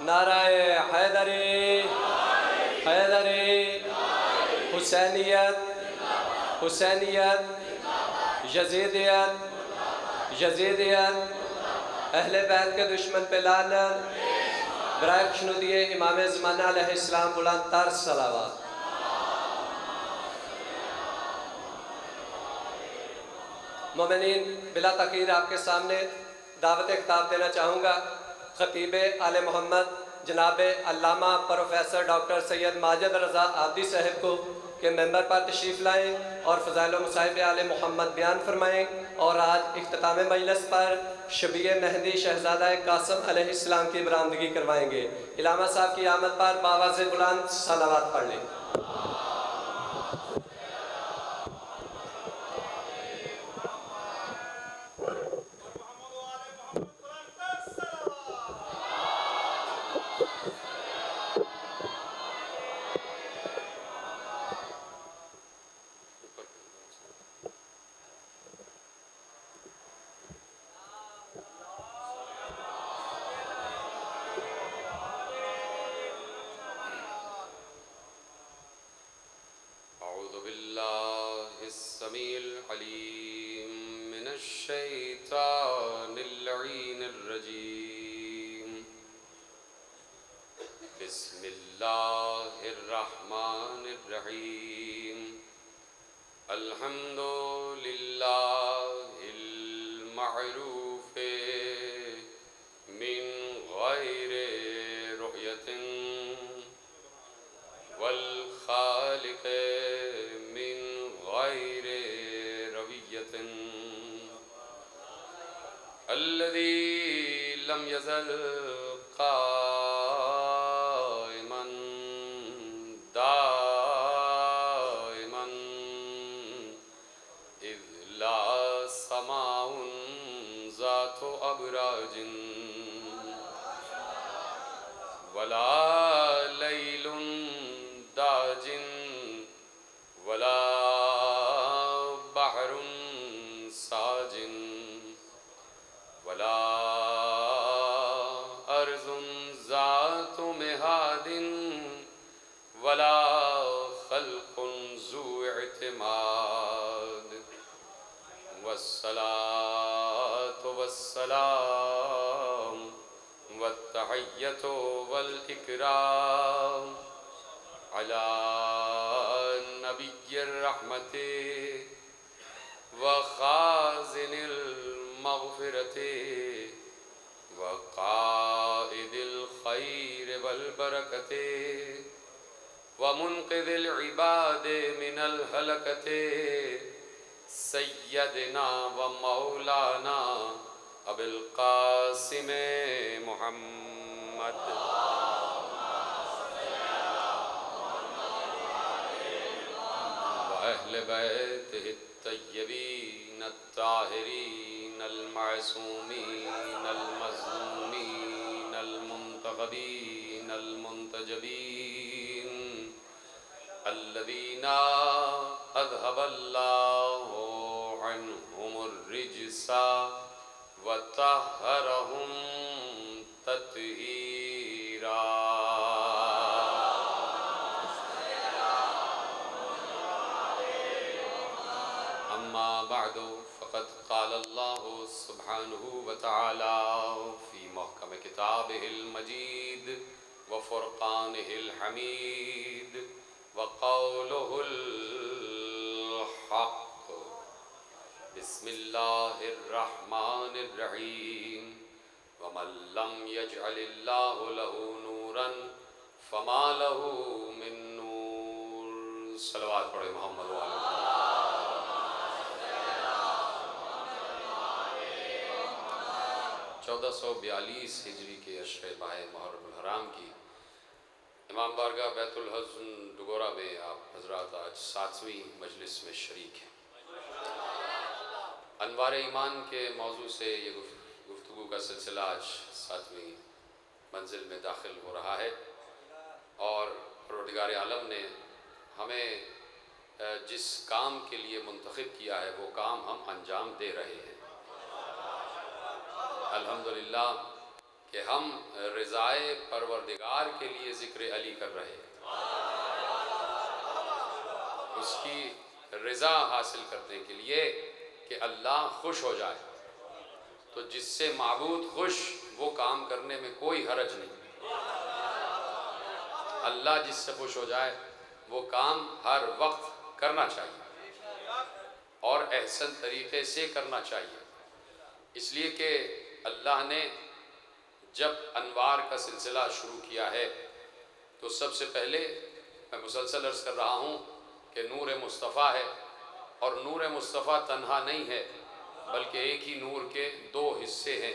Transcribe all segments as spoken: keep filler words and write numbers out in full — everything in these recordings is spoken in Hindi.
नाराए हैदरी हैदरी, हुसैनियत हुसैनियत, यजीदियत यजीदियत, अहले बैत के दुश्मन पे लानत, बराए खुशनुदिए इमाम ज़माना अलैहिस्सलाम बुलंद तर सलावत। मोमिनीन, बिला तकीर आपके सामने दावत खिताब देना चाहूँगा। खतीब आले मोहम्मद जनाब अल्लामा प्रोफेसर डॉक्टर सैयद माजिद रज़ा आबदी साहब को के मेंबर पर तशरीफ़ लाएँ और फ़ज़ाइल व मसाइब आले मोहम्मद बयान फरमाएँ। और आज इख्तिताम मजलिस पर शबीए मेहंदी शहज़ादा कासिम अलैहिस्सलाम की बरामदगी करवाएंगे। इलामा साहब की आमद पर बावाज़ बुलंद सलावत पढ़ लें। बिस्मिल्लाहिर्रहमानिर्रहीम। अल्हम्दुलिल्लाहिल मअरूफ़े मिन गैरि रुयतिन वल खालिक़े मिन गैरि रवियतिन, अल्लज़ी लम यज़ल क़ाइमन दाइमन इज़ ला समाउन ज़ातु अबराजिन वला लैलुन दाजिन वला बहरुन साजिन वला अर्ज़ुन ज़ातु मिहादिन वला खल्क़ुन ज़ू इतिमाद, वस्सलातु वस्सलाम वत्तहिय्यतु वल इकराम अला नबिय्यिर रहमति व खाज़िनिल मग़फ़िरति व क़ाइदिल खैर वल बरकति व मुनक़िज़िल इबादे मिनल हलकति सय्यदना व मौलाना अबुल क़ासिम मुहम्मद व अहले बैतिहि तय्यबीन अत्ताहिरीन अल-मासूमीन अल-मज़लूमीन अल-मुंतख़बीन अल-मुंतजबीन अल्लज़ीना अज़हबल्लाहु अन्हुमुर रिज्सा व तह्हरहुम तत्हीरा। अम्मा बअदु फ़क़द क़ाल अल्लाहु सुब्हानहु व तआला फ़ी मुहकम किताबिहिल मजीद व फ़ुरक़ानिहिल हमीद व क़ौलुहुल हक़। बिस्मिल्लाहिर्रहमानिर्रहीम। वमन लम यजअलिल्लाहु लहू नूरन फमा लहू मिन नूर। सलवात पढ़े मोहम्मद व आले चौदह सौ बयालीस हिजरी के अशरे माह मुहर्रम हराम की इमाम बारगाह बैतुल हज़न डगोरा में आप हजरात आज सातवीं मजलिस में शरीक हैं। अनवार ईमान के मौजू से ये गुफ्तगू का सिलसिला आज सातवीं मंजिल में दाखिल हो रहा है और परवरदिगार आलम ने हमें जिस काम के लिए मुंतखब किया है वो काम हम अंजाम दे रहे हैं। अल्हम्दुलिल्लाह कि हम रिज़ाए परवरदिगार के लिए ज़िक्र अली कर रहे हैं, उसकी रज़ा हासिल करने के लिए कि अल्लाह खुश हो जाए। तो जिससे माबूद खुश, वो काम करने में कोई हरज नहीं। अल्लाह जिससे खुश हो जाए वो काम हर वक्त करना चाहिए और एहसन तरीक़े से करना चाहिए। इसलिए कि अल्लाह ने जब अनवार का सिलसिला शुरू किया है तो सबसे पहले मैं मुसलसल अर्ज़ कर रहा हूँ कि नूर मुस्तफ़ा है, और नूर मुस्तफ़ा तन्हा नहीं है बल्कि एक ही नूर के दो हिस्से हैं।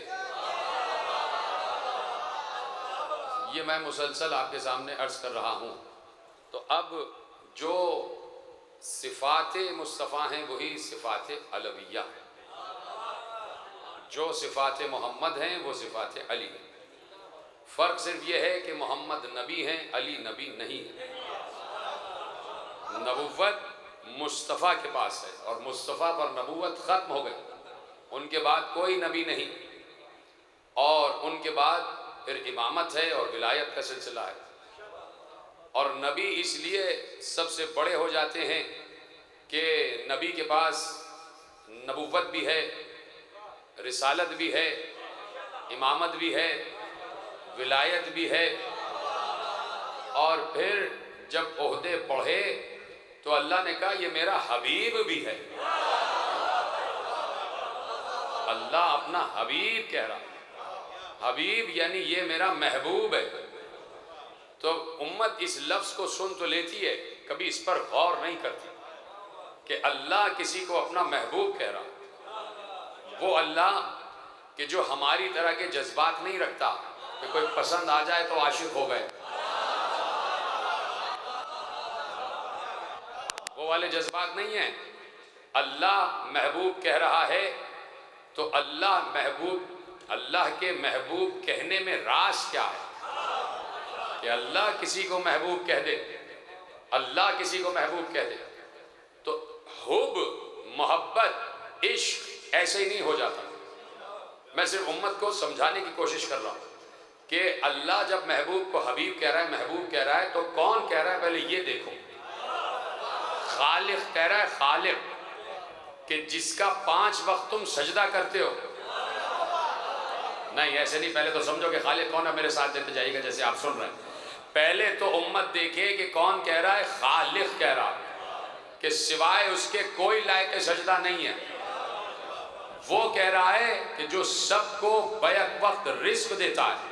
ये मैं मुसलसल आपके सामने अर्ज़ कर रहा हूँ। तो अब जो सिफ़ात मुस्तफ़ा हैं वही सिफ़ात अलविया हैं, जो सिफ़ात मोहम्मद हैं वो सिफ़ात अली हैं। फ़र्क सिर्फ ये है कि मोहम्मद नबी हैं, अली नबी नहीं है। नबुव्वत मुस्तफ़ा के पास है और मुस्तफ़ा पर नबुव्वत ख़त्म हो गई, उनके बाद कोई नबी नहीं, और उनके बाद फिर इमामत है और विलायत का सिलसिला है। और नबी इसलिए सबसे बड़े हो जाते हैं कि नबी के पास नबुव्वत भी है, रिसालत भी है, इमामत भी है, विलायत भी है, और फिर जब ओहदे बढ़े तो अल्लाह ने कहा ये मेरा हबीब भी है। अल्लाह अपना हबीब कह रहा, हबीब यानी ये मेरा महबूब है। तो उम्मत इस लफ्ज़ को सुन तो लेती है, कभी इस पर गौर नहीं करती कि अल्लाह किसी को अपना महबूब कह रहा। वो अल्लाह कि जो हमारी तरह के जज्बात नहीं रखता कि कोई पसंद आ जाए तो आशिक हो गए, वो वाले जज्बात नहीं है। अल्लाह महबूब कह रहा है तो अल्लाह महबूब, अल्लाह के महबूब कहने में राज क्या है कि अल्लाह किसी को महबूब कह दे, अल्लाह किसी को महबूब कह दे। तो हुब, मोहब्बत, इश्क ऐसे ही नहीं हो जाता। मैं सिर्फ उम्मत को समझाने की कोशिश कर रहा हूँ कि अल्लाह जब महबूब को हबीब कह रहा है, महबूब कह रहा है, तो कौन कह रहा है पहले ये देखो। खालिक कह रहा है, खालिक कि जिसका पांच वक्त तुम सजदा करते हो। नहीं, ऐसे नहीं, पहले तो समझो कि खालिक कौन है, मेरे साथ देते जाइएगा जैसे आप सुन रहे हैं। पहले तो उम्मत देखे कि कौन कह रहा है, खालिक कह रहा है कि सिवाय उसके कोई लायक सजदा नहीं है। वो कह रहा है कि जो सबको बैक वक्त रिस्क देता है।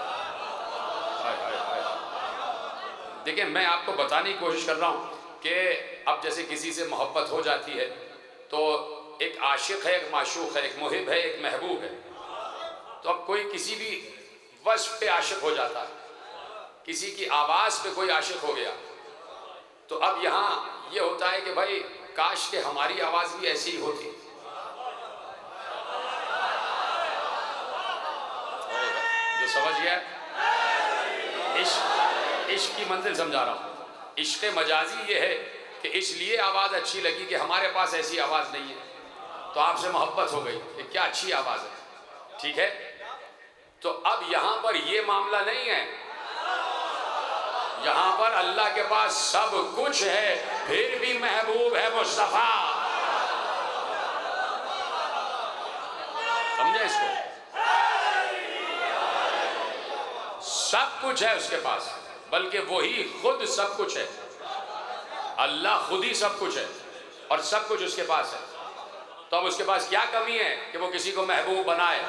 देखिए, मैं आपको बताने की कोशिश कर रहा हूँ कि अब जैसे किसी से मोहब्बत हो जाती है तो एक आशिक है, एक माशूक है, एक मुहिब है, एक महबूब है। तो अब कोई किसी भी वस्फ पे आशिक हो जाता है, किसी की आवाज़ पे कोई आशिक हो गया, तो अब यहाँ ये होता है कि भाई काश के हमारी आवाज़ भी ऐसी ही होती। जो समझ गया, इश्क, इश्क की मंजिल समझा रहा हूँ। इश्क मजाजी ये है कि इसलिए आवाज़ अच्छी लगी कि हमारे पास ऐसी आवाज़ नहीं है, तो आपसे मोहब्बत हो गई कि क्या अच्छी आवाज़ है, ठीक है। तो अब यहाँ पर ये मामला नहीं है, यहाँ पर अल्लाह के पास सब कुछ है, फिर भी महबूब है मुस्तफ़ा। समझे इसको? सब कुछ है उसके पास, बल्कि वही खुद सब कुछ है। अल्लाह खुद ही सब कुछ है और सब कुछ उसके पास है। तो अब उसके पास क्या कमी है कि वो किसी को महबूब बनाए,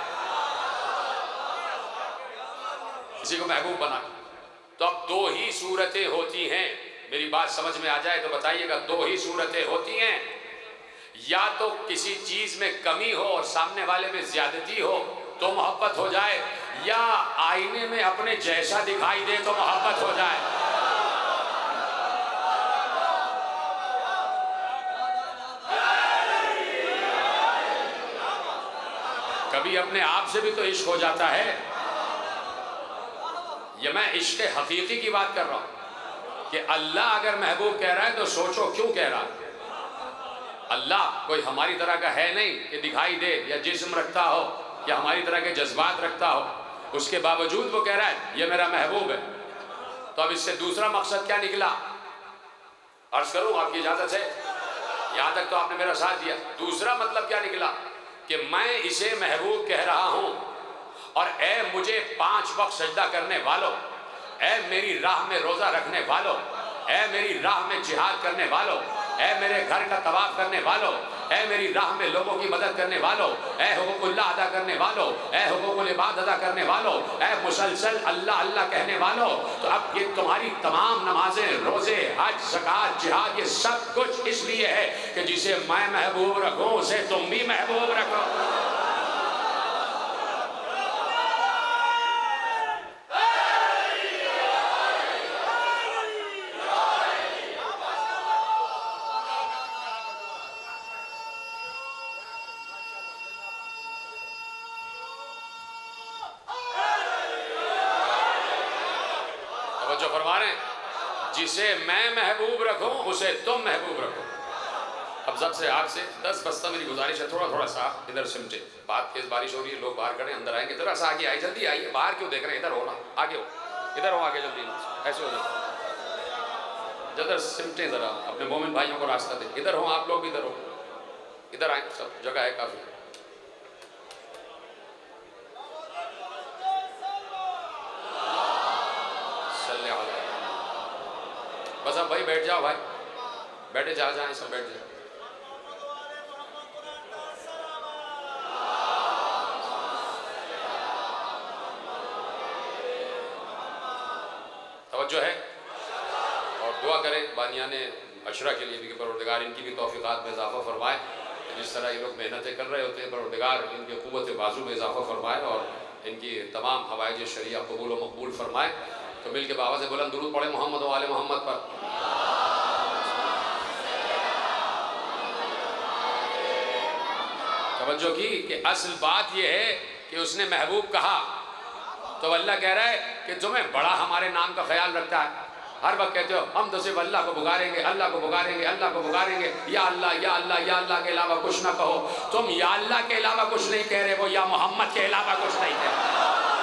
किसी को महबूब बनाए। तो अब दो ही सूरतें होती हैं, मेरी बात समझ में आ जाए तो बताइएगा। दो ही सूरतें होती हैं, या तो किसी चीज में कमी हो और सामने वाले में ज्यादती हो तो मोहब्बत हो जाए, या आईने में अपने जैसा दिखाई दे तो मोहब्बत हो जाए। कभी अपने आप से भी तो इश्क हो जाता है। ये मैं इश्क हकीकी की बात कर रहा हूं कि अल्लाह अगर महबूब कह रहा है तो सोचो क्यों कह रहा है। अल्लाह कोई हमारी तरह का है नहीं कि दिखाई दे या जिस्म रखता हो या हमारी तरह के जज्बात रखता हो। उसके बावजूद वो कह रहा है ये मेरा महबूब है। तो अब इससे दूसरा मकसद क्या निकला, अर्ज करूं आपकी इजाजत है, यहां तक तो आपने मेरा साथ दिया। दूसरा मतलब क्या निकला कि मैं इसे महबूब कह रहा हूं और ए मुझे पांच वक्त सजदा करने वालों, ए मेरी राह में रोजा रखने वालों, ए मेरी राह में जिहाद करने वालों, ए मेरे घर का तवाफ करने वालों, ए मेरी राह में लोगों की मदद करने वालों, ए हुकूकुल्लाह अदा करने वालों, ए हुकूकुल इबाद अदा करने वालों, ए मुसलसल अल्लाह अल्लाह कहने वालों। तो अब ये तुम्हारी तमाम नमाजें, रोजे, हज, ज़कात, जिहाद, ये सब कुछ इसलिए है कि जिसे मैं महबूब रखूं उसे तुम भी महबूब रखो। जो फरमा रहे हैं जिसे मैं महबूब रखूं उसे तुम महबूब रखो। अब जब से आपसे दस बस्ता मेरी गुजारिश है, थोड़ा थोड़ा सा इधर सिमटे, बात तेज बारिश हो रही है, लोग बाहर खड़े अंदर आएंगे, जरा सा आगे आइए, जल्दी आइए, बाहर क्यों देख रहे हैं, इधर हो ना, आगे हो, इधर हो, आगे जल्दी, ऐसे हो जाओ, जरा सिमटे, जरा अपने मोमिन भाइयों को रास्ता दे, इधर हो आप लोग, इधर हो, इधर आए, सब जगह है काफी। बस अब भाई बैठ जाओ, भाई बैठे, जा जाए सब बैठ जाए। तवज्जो है और दुआ करें बानियाने अशरा के लिए भी कि परवरदिगार इनकी भी तौफीक़ात में इजाफ़ा फरमाए। जिस तरह ये लोग मेहनतें कर रहे होते हैं, परवरदिगार इनकी क़ुव्वत बाजू में इजाफ़ा फरमाए और इनकी तमाम हवाइज शरिया कबूल व मकबूल फरमाए। तो मिल के बाबा से बुलंद दुरूद पढ़े मोहम्मद वाले मोहम्मद पर। तवज्जो की कि असल बात यह है कि उसने महबूब कहा तो अल्लाह कह रहा है कि तुम्हें बड़ा हमारे नाम का ख्याल रखता है, हर वक्त कहते हो हम तो सिर्फ अल्लाह को पुकारेंगे, अल्लाह को पुकारेंगे, अल्लाह को पुकारेंगे, या अल्लाह या अल्लाह या अल्लाह के अलावा कुछ ना कहो। तुम या अल्लाह के अलावा कुछ नहीं कह रहे, वो या मोहम्मद के अलावा कुछ नहीं कह रहे।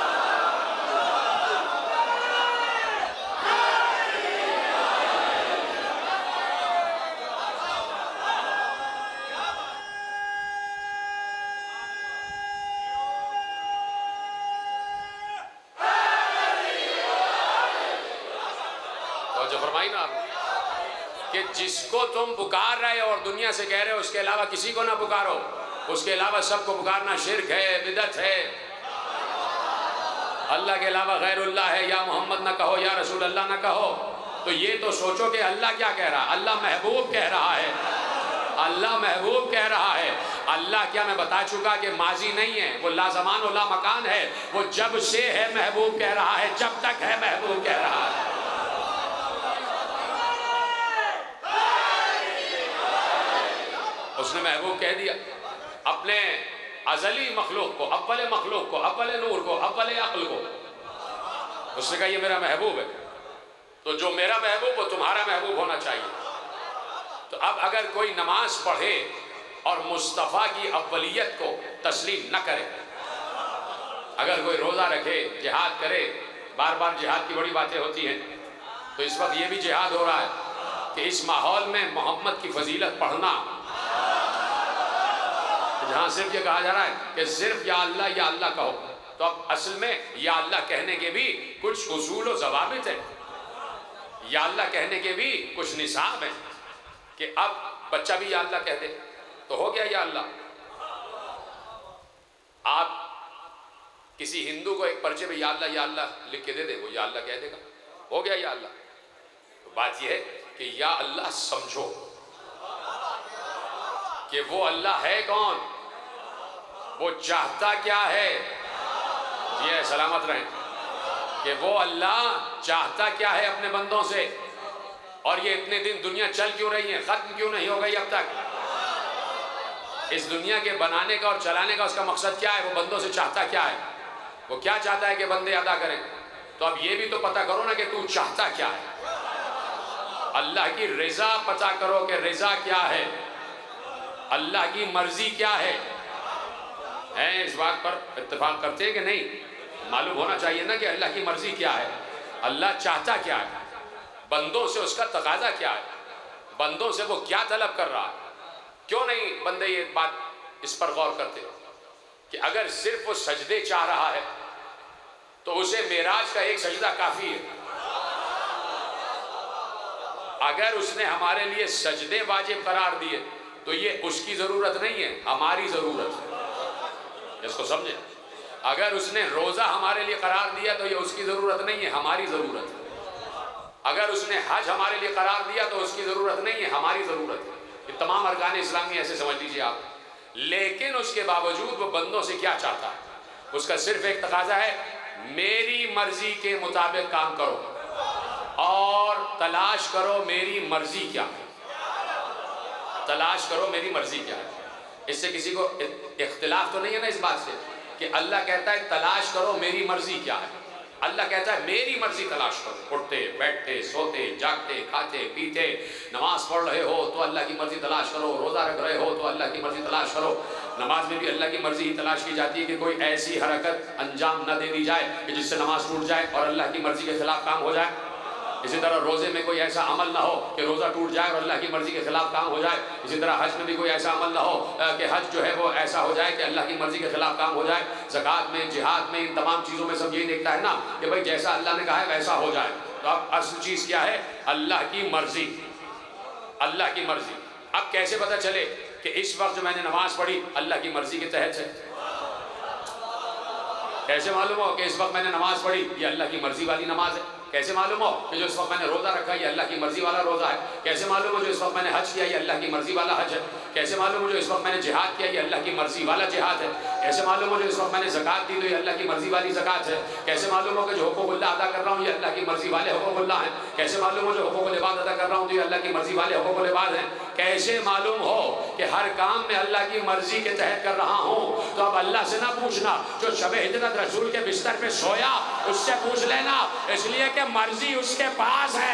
जो फरमाई ना कि जिसको तुम पुकार रहे हो और दुनिया से कह रहे हो उसके अलावा किसी को ना पुकारो, उसके अलावा सबको पुकारना शिर्क है, बिदअत है। अल्लाह के अलावा गैरुल्लाह है, या मोहम्मद ना कहो, या रसूल अल्लाह ना कहो। तो ये तो सोचो कि अल्लाह क्या कह रहा है, अल्लाह महबूब कह रहा है, अल्लाह महबूब कह रहा है। अल्लाह क्या मैं बता चुका कि माजी नहीं है, वो लाजमान और लामकान है, वो जब से है महबूब कह रहा है, जब तक है महबूब कह रहा है। उसने महबूब कह दिया अपने अजली मखलूक को, अव्वल मखलूक को, अव्वल नूर को, अव्वल अक्ल को। उसने कहा ये मेरा महबूब है, तो जो मेरा महबूब वो तुम्हारा महबूब होना चाहिए। तो अब अगर कोई नमाज पढ़े और मुस्तफ़ा की अव्वलियत को तस्लीम न करे, अगर कोई रोज़ा रखे, जिहाद करे, बार बार जिहाद की बड़ी बातें होती हैं, तो इस वक्त ये भी जिहाद हो रहा है कि इस माहौल में मोहम्मद की फजीलत पढ़ना, जहाँ सिर्फ ये कहा जा रहा है कि सिर्फ या अल्लाह या अल्लाह कहो, तो अब असल में या अल्लाह कहने के भी कुछ उसूल और ज़वाबित है, या अल्लाह कहने के भी कुछ निसाब है कि अब बच्चा भी या अल्लाह कह दे तो हो गया या अल्लाह। आप किसी हिंदू को एक पर्चे में या अल्लाह या अल्लाह लिख के दे दे, वो या अल्लाह कह देगा, हो गया या अल्लाह। तो बात यह है कि या अल्लाह समझो कि वो अल्लाह है कौन, वो चाहता क्या है, ये सलामत रहें कि वो अल्लाह चाहता क्या है अपने बंदों से, और ये इतने दिन दुनिया चल क्यों रही है, खत्म क्यों नहीं हो गई अब तक। इस दुनिया के बनाने का और चलाने का उसका मकसद क्या है, वो बंदों से चाहता क्या है, वो क्या चाहता है कि बंदे अदा करें। तो अब ये भी तो पता करो ना कि तू चाहता क्या है, अल्लाह की रज़ा पता करो कि रज़ा क्या है, अल्लाह की मर्जी क्या है। है इस बात पर इत्तेफाक करते हैं कि नहीं, मालूम होना चाहिए ना कि अल्लाह की मर्जी क्या है, अल्लाह चाहता क्या है, बंदों से उसका तकाजा क्या है, बंदों से वो क्या तलब कर रहा है। क्यों नहीं बंदे ये बात इस पर गौर करते कि अगर सिर्फ वो सजदे चाह रहा है तो उसे मेराज का एक सजदा काफी है। अगर उसने हमारे लिए सजदे वाजिब करार दिए तो ये उसकी जरूरत नहीं है, हमारी जरूरत है, इसको समझे। अगर उसने रोजा हमारे लिए करार दिया तो ये उसकी जरूरत नहीं है, हमारी जरूरत है। अगर उसने हज हमारे लिए करार दिया तो उसकी जरूरत नहीं है, हमारी जरूरत है। ये तमाम अरकान इस्लामी ऐसे समझ लीजिए आप। लेकिन उसके बावजूद वो बंदों से क्या चाहता है, उसका सिर्फ एक तकाजा है, मेरी मर्जी के मुताबिक काम करो और तलाश करो मेरी मर्जी क्या है, तलाश करो मेरी मर्जी क्या है। इससे किसी को इख्तिलाफ तो नहीं है ना इस बात से कि अल्लाह कहता है तलाश करो मेरी मर्जी क्या है। अल्लाह कहता है मेरी मर्जी तलाश करो, उठते बैठते सोते जागते खाते पीते नमाज पढ़ रहे हो तो अल्लाह की मर्जी तलाश करो, रोज़ा रख रहे हो तो अल्लाह की मर्जी तलाश करो। नमाज में भी अल्लाह की मर्जी ही तलाश की जाती है कि कोई ऐसी हरकत अंजाम न दे दी जाए कि जिससे नमाज टूट जाए और अल्लाह की मर्जी के खिलाफ काम हो जाए। इसी तरह रोज़े में कोई ऐसा अमल ना हो कि रोज़ा टूट जाए और अल्लाह की मर्जी के खिलाफ काम हो जाए। इसी तरह हज में भी कोई ऐसा अमल ना हो कि हज जो है वो ऐसा हो जाए कि अल्लाह की मर्जी के खिलाफ काम हो जाए। ज़कात में, जिहाद में, इन तमाम चीज़ों में सब यही देखता है ना कि भाई जैसा अल्लाह ने कहा है वैसा हो जाए। तो अब असल चीज़ क्या है, अल्लाह की मर्जी, अल्लाह की मर्जी। अब कैसे पता चले कि इस वक्त जो मैंने नमाज पढ़ी अल्लाह की मर्जी के तहत है? कैसे मालूम हो कि इस वक्त मैंने नमाज पढ़ी ये अल्लाह की मर्जी वाली नमाज है? कैसे मालूम हो कि जो इस वक्त मैंने रोज़ा रखा ये अल्लाह की मर्जी वाला रोज़ा है? कैसे मालूम हो जो इस वक्त मैंने हज किया ये अल्लाह की मर्जी वाला हज है? कैसे मालूम हो जो इस वक्त मैंने जिहाद किया ये अल्लाह की मर्जी वाला जिहाद है? कैसे मालूम हो जो इस वक्त मैंने ज़कात दी तो ये अल्लाह की मर्जी वाली ज़कात है? कैसे मालूम हो कि जो हुकूकुल्लाह अदा कर रहा हूँ ये अल्लाह की मर्जी वाले हुकूकुल्लाह हैं? कैसे मालूम हो जो हुकूकुल इबाद अदा कर रहा हूँ तो ये अल्लाह की मर्जी वाले हुकूकुल इबाद हैं? कैसे मालूम हो कि हर काम में अल्लाह की मर्जी के तहत कर रहा हूँ? तो अब अल्लाह से ना पूछना, जो शब हिजरत रसूल के बिस्तर पे सोया उससे पूछ लेना, इसलिए कि मर्जी उसके पास है।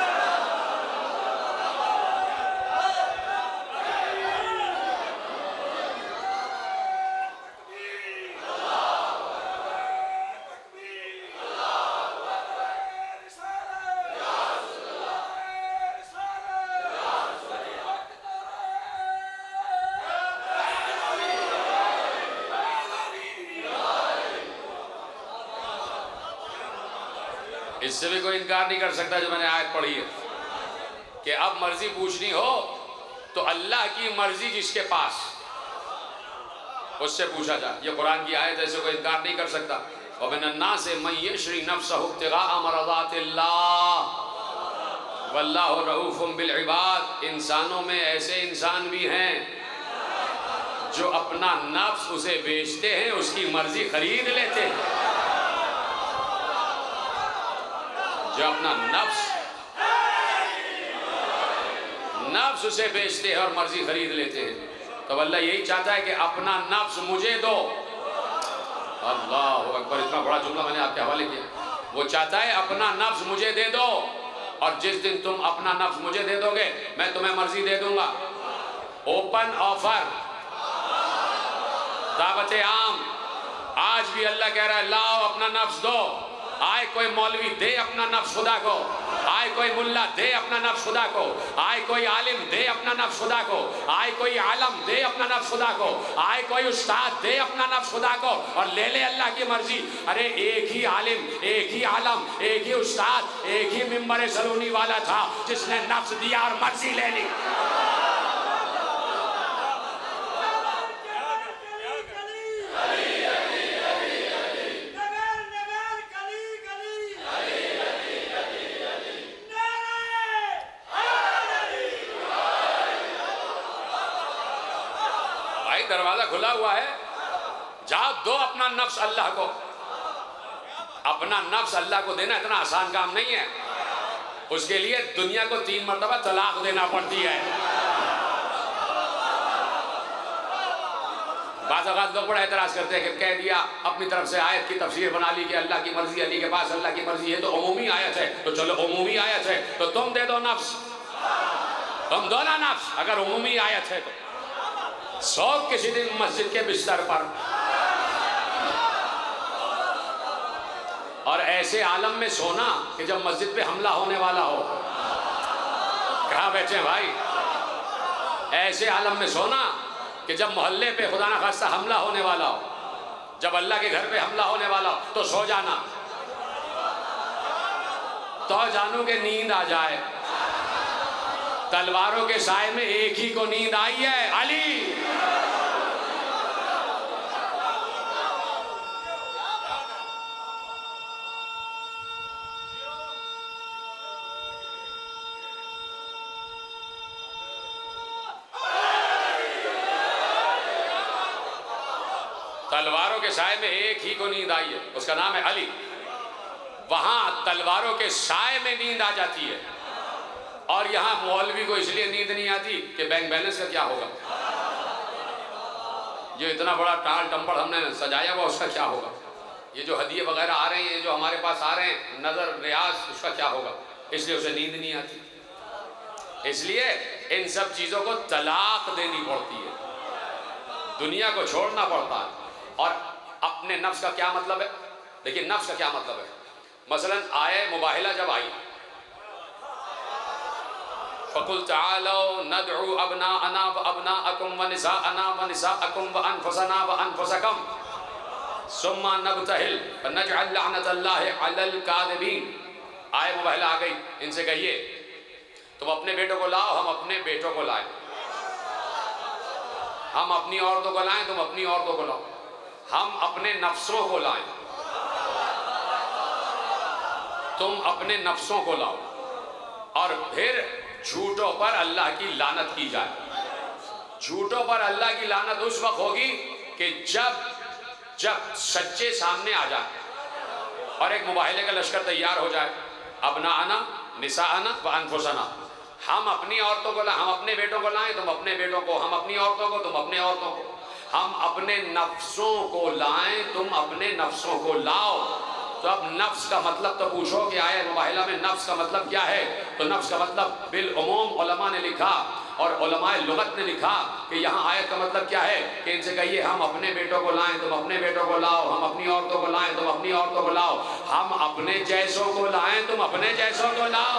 इससे भी कोई इनकार नहीं कर सकता जो मैंने आयत पढ़ी है कि अब मर्जी पूछनी हो तो अल्लाह की मर्जी जिसके पास उससे पूछा जाए। ये कुरान की आयत है, ऐसे कोई इनकार नहीं कर सकता। और मिनन्नास से मैं यशरी नफ्सहु इब्तिगाअ मरज़ातिल्लाह वल्लाहु रऊफ़ुम बिल इबाद। इंसानों में ऐसे इंसान भी हैं जो अपना नफ्स उसे बेचते हैं, उसकी मर्जी खरीद लेते हैं। जो अपना नफ्स नफ्स उसे बेचते हैं और मर्जी खरीद लेते हैं। तो अल्लाह यही चाहता है कि अपना नफ्स मुझे दो। अल्लाह अकबर, इतना बड़ा जुमला मैंने आपके हवाले किया। वो चाहता है अपना नफ्स मुझे दे दो और जिस दिन तुम अपना नफ्स मुझे दे दोगे मैं तुम्हें मर्जी दे दूंगा। ओपन ऑफर, दावत आम। आज भी अल्लाह कह रहा है लाओ अपना नफ्स दो। आए कोई मौलवी दे अपना नफ्स खुदा को, आए कोई मुल्ला दे अपना नफ्स खुदा को, आए कोई आलिम दे अपना नफ्स खुदा को, आए कोई आलम दे अपना नफ्स खुदा को, आए कोई उस्ताद दे अपना नफ्स खुदा को और ले ले अल्लाह की मर्जी। अरे एक ही आलिम, एक ही आलम, एक ही उस्ताद, एक ही मिंबर सलूनी वाला था जिसने नफ्स दिया और मर्जी ले ली। दरवाजा खुला हुआ है, जाओ दो अपना नफ्स अल्लाह को। अपना नफ्स अल्लाह को देना इतना आसान काम नहीं है, उसके लिए दुनिया को तीन मरतबा तलाक देना पड़ती है। बाज़ औक़ात लोग बड़ा एतराज़ करते हैं कि कह दिया अपनी तरफ से आयत की तफसीर बना ली कि अल्लाह की मर्जी, अली के पास अल्लाह की मर्जी है तो उमूमी आयत है। तो चलो उमूमी आयत है तो तुम दे दो नफ्स, तुम दो ना नफ्स। अगर उमूमी आयत है तो सौ किसी दिन मस्जिद के बिस्तर पर और ऐसे आलम में सोना कि जब मस्जिद पे हमला होने वाला हो। कहाँ बैठे हैं भाई? ऐसे आलम में सोना कि जब मोहल्ले पे खुदा ना खास्ता हमला होने वाला हो, जब अल्लाह के घर पे हमला होने वाला हो, तो सो जाना, तो जानू के नींद आ जाए। तलवारों के साए में एक ही को नींद आई है, अली। तलवारों के साए में एक ही को नींद आई है, उसका नाम है अली। वहां तलवारों के साए में नींद आ जाती है, और यहाँ मौलवी को इसलिए नींद नहीं आती कि बैंक बैलेंस का क्या होगा, जो इतना बड़ा टाल टम्पड़ हमने सजाया हुआ उसका क्या होगा, ये जो हदिये वगैरह आ रहे हैं, जो हमारे पास आ रहे हैं, नजर रियाज, उसका क्या होगा, इसलिए उसे नींद नहीं आती। इसलिए इन सब चीज़ों को तलाक देनी पड़ती है, दुनिया को छोड़ना पड़ता है। और अपने नफ्स का क्या मतलब है? देखिए नफ्स का क्या मतलब है। मसलन आए मुबाहिला जब आई, फ़कुल ताअलौ नदउ अबनाअना व अबनाअकुम व निसाअना व निसाअकुम व अनफुसना व अनफुसकुम सुम्मा नब्तहिल फनजअल लअनतल्लाहि अलल काज़िबीन। आए मुबाहिला आ गई, इनसे कहिए तुम अपने बेटों को लाओ, हम अपने बेटों को लाए, हम अपनी औरतों को लाएं, तुम अपनी औरतों को लाओ, हम अपने नफ्सों को लाएं, तुम अपने नफ्सों को लाओ, और फिर झूठों पर अल्लाह की लानत की जाए। झूठों पर अल्लाह की लानत उस वक्त होगी कि जब जब सच्चे सामने आ जाए और एक मुबाहिले का लश्कर तैयार हो जाए। अबनाअना निसाअना व अनफुसना, हम अपनी औरतों को लाएं, हम अपने बेटों को लाएं, तुम अपने बेटों को, हम अपनी औरतों को, तुम अपने औरतों को, हम अपने नफ्सों को लाएं, तुम अपने नफ्सों को लाओ। तो अब नफ्स का मतलब तो पूछो कि आए मुबाहिला में नफ्स का मतलब क्या है? तो नफ्स का मतलब बिल उमूम उलमा ने लिखा और उलमाए लुगत ने लिखा कि यहाँ आयत का मतलब क्या है कि इनसे कहिए हम अपने बेटों को लाएं, तुम अपने बेटों को लाओ, हम अपनी औरतों को लाएं, तुम अपनी औरतों को लाओ, हम अपने जैसों को लाएं, तुम अपने जैसों को लाओ।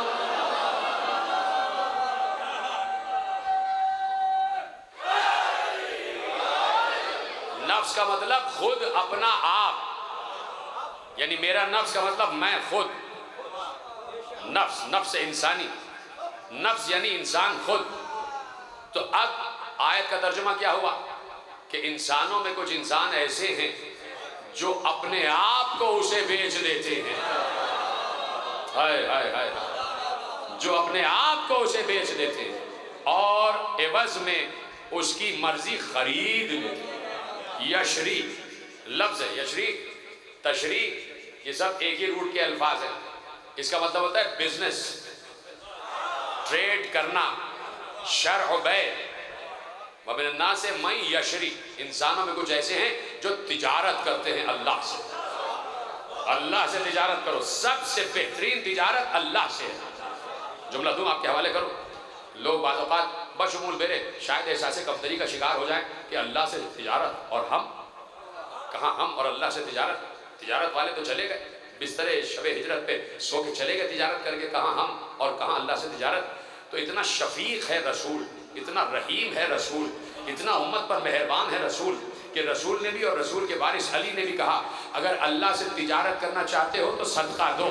नफ्स का मतलब खुद अपना आप, यानी मेरा नफ्स का मतलब मैं खुद, नफ्स नफ्स इंसानी, नफ्स यानी इंसान खुद। तो अब आयत का तर्जुमा क्या हुआ कि इंसानों में कुछ इंसान ऐसे हैं जो अपने आप को उसे बेच देते हैं। हाय हाय हाय, जो अपने आप को उसे बेच देते हैं और एवज में उसकी मर्जी खरीद लेते हैं। यशरी लफ्ज है, यशरी तशरी, ये सब एक ही रूट के अल्फाज हैं। इसका मतलब होता है बिजनेस, ट्रेड करना, शर्अ बै। वमिनन्ना से मई यशरी, इंसानों में कुछ ऐसे हैं जो तिजारत करते हैं अल्लाह से। अल्लाह से तिजारत करो, सबसे बेहतरीन तिजारत अल्लाह से है। जुमला दूं आपके हवाले करो, लोग बाज़ औक़ात बशमूल मेरे शायद एहसास कमतरी का शिकार हो जाए कि अल्लाह से तिजारत और हम, कहाँ हम और अल्लाह से तिजारत। तिजारत वाले तो चले गए, बिस्तरे शबे हिजरत पे सो के चले गए तिजारत करके, कहाँ हम और कहाँ अल्लाह से तिजारत। तो इतना शफीक है रसूल, इतना रहीम है रसूल, इतना उम्मत पर मेहरबान है रसूल कि रसूल ने भी और रसूल के वारिस अली ने भी कहा अगर अल्लाह से तिजारत करना चाहते हो तो सदका दो।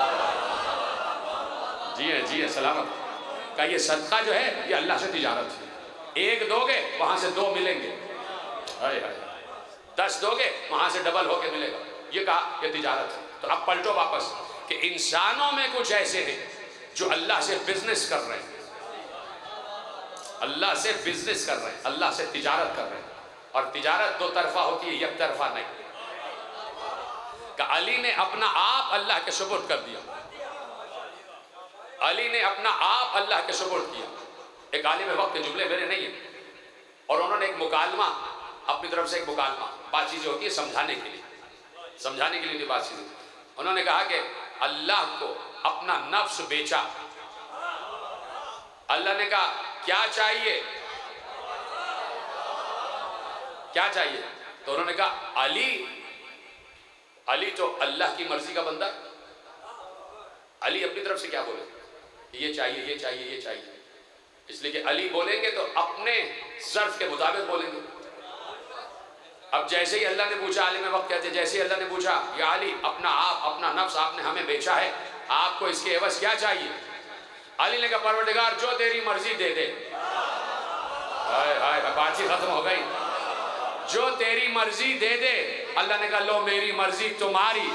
जी है जी है सलामत का ये सदका जो है ये अल्लाह से तिजारत है। एक दोगे वहां से दो मिलेंगे, हाय हाय, दस दोगे वहां से डबल होके मिलेगा, ये कहा ये तिजारत है। तो अब पलटो वापस कि इंसानों में कुछ ऐसे हैं जो अल्लाह से बिजनेस कर रहे हैं, अल्लाह से बिजनेस कर रहे हैं, अल्लाह से तिजारत कर रहे हैं। और तिजारत दो तरफा होती है, एक तरफा नहीं। कि अली ने अपना आप अल्लाह के सुपुर्द कर दिया, अली ने अपना आप अल्लाह के सुपुर्द किया। एक आलिम वक्त के जुमले मेरे नहीं है, और उन्होंने एक मुकालमा अपनी तरफ से, एक मुकालमा बातचीत होती है समझाने के लिए, समझाने के लिए बातचीत। उन्होंने कहा कि अल्लाह को अपना नफ्स बेचा। अल्लाह ने कहा क्या चाहिए, क्या चाहिए? तो उन्होंने कहा अली अली तो अल्लाह की मर्जी का बंदा। अली अपनी तरफ से क्या बोले कि ये चाहिए ये चाहिए ये चाहिए, इसलिए कि अली बोलेंगे तो अपने ज़र्फ के मुताबिक बोलेंगे। अब जैसे ही अल्लाह ने पूछा, आलिम वक्त कहते जैसे ही अल्लाह ने पूछा या अली अपना आप अपना नफ्स आपने हमें बेचा है, आपको इसके एवज क्या चाहिए? अली ने कहा परवरदिगार जो तेरी मर्जी दे दे। हाय हाय बात ही खत्म हो गई। जो तेरी मर्जी दे दे। अल्लाह ने कहा लो मेरी मर्जी तुम्हारी।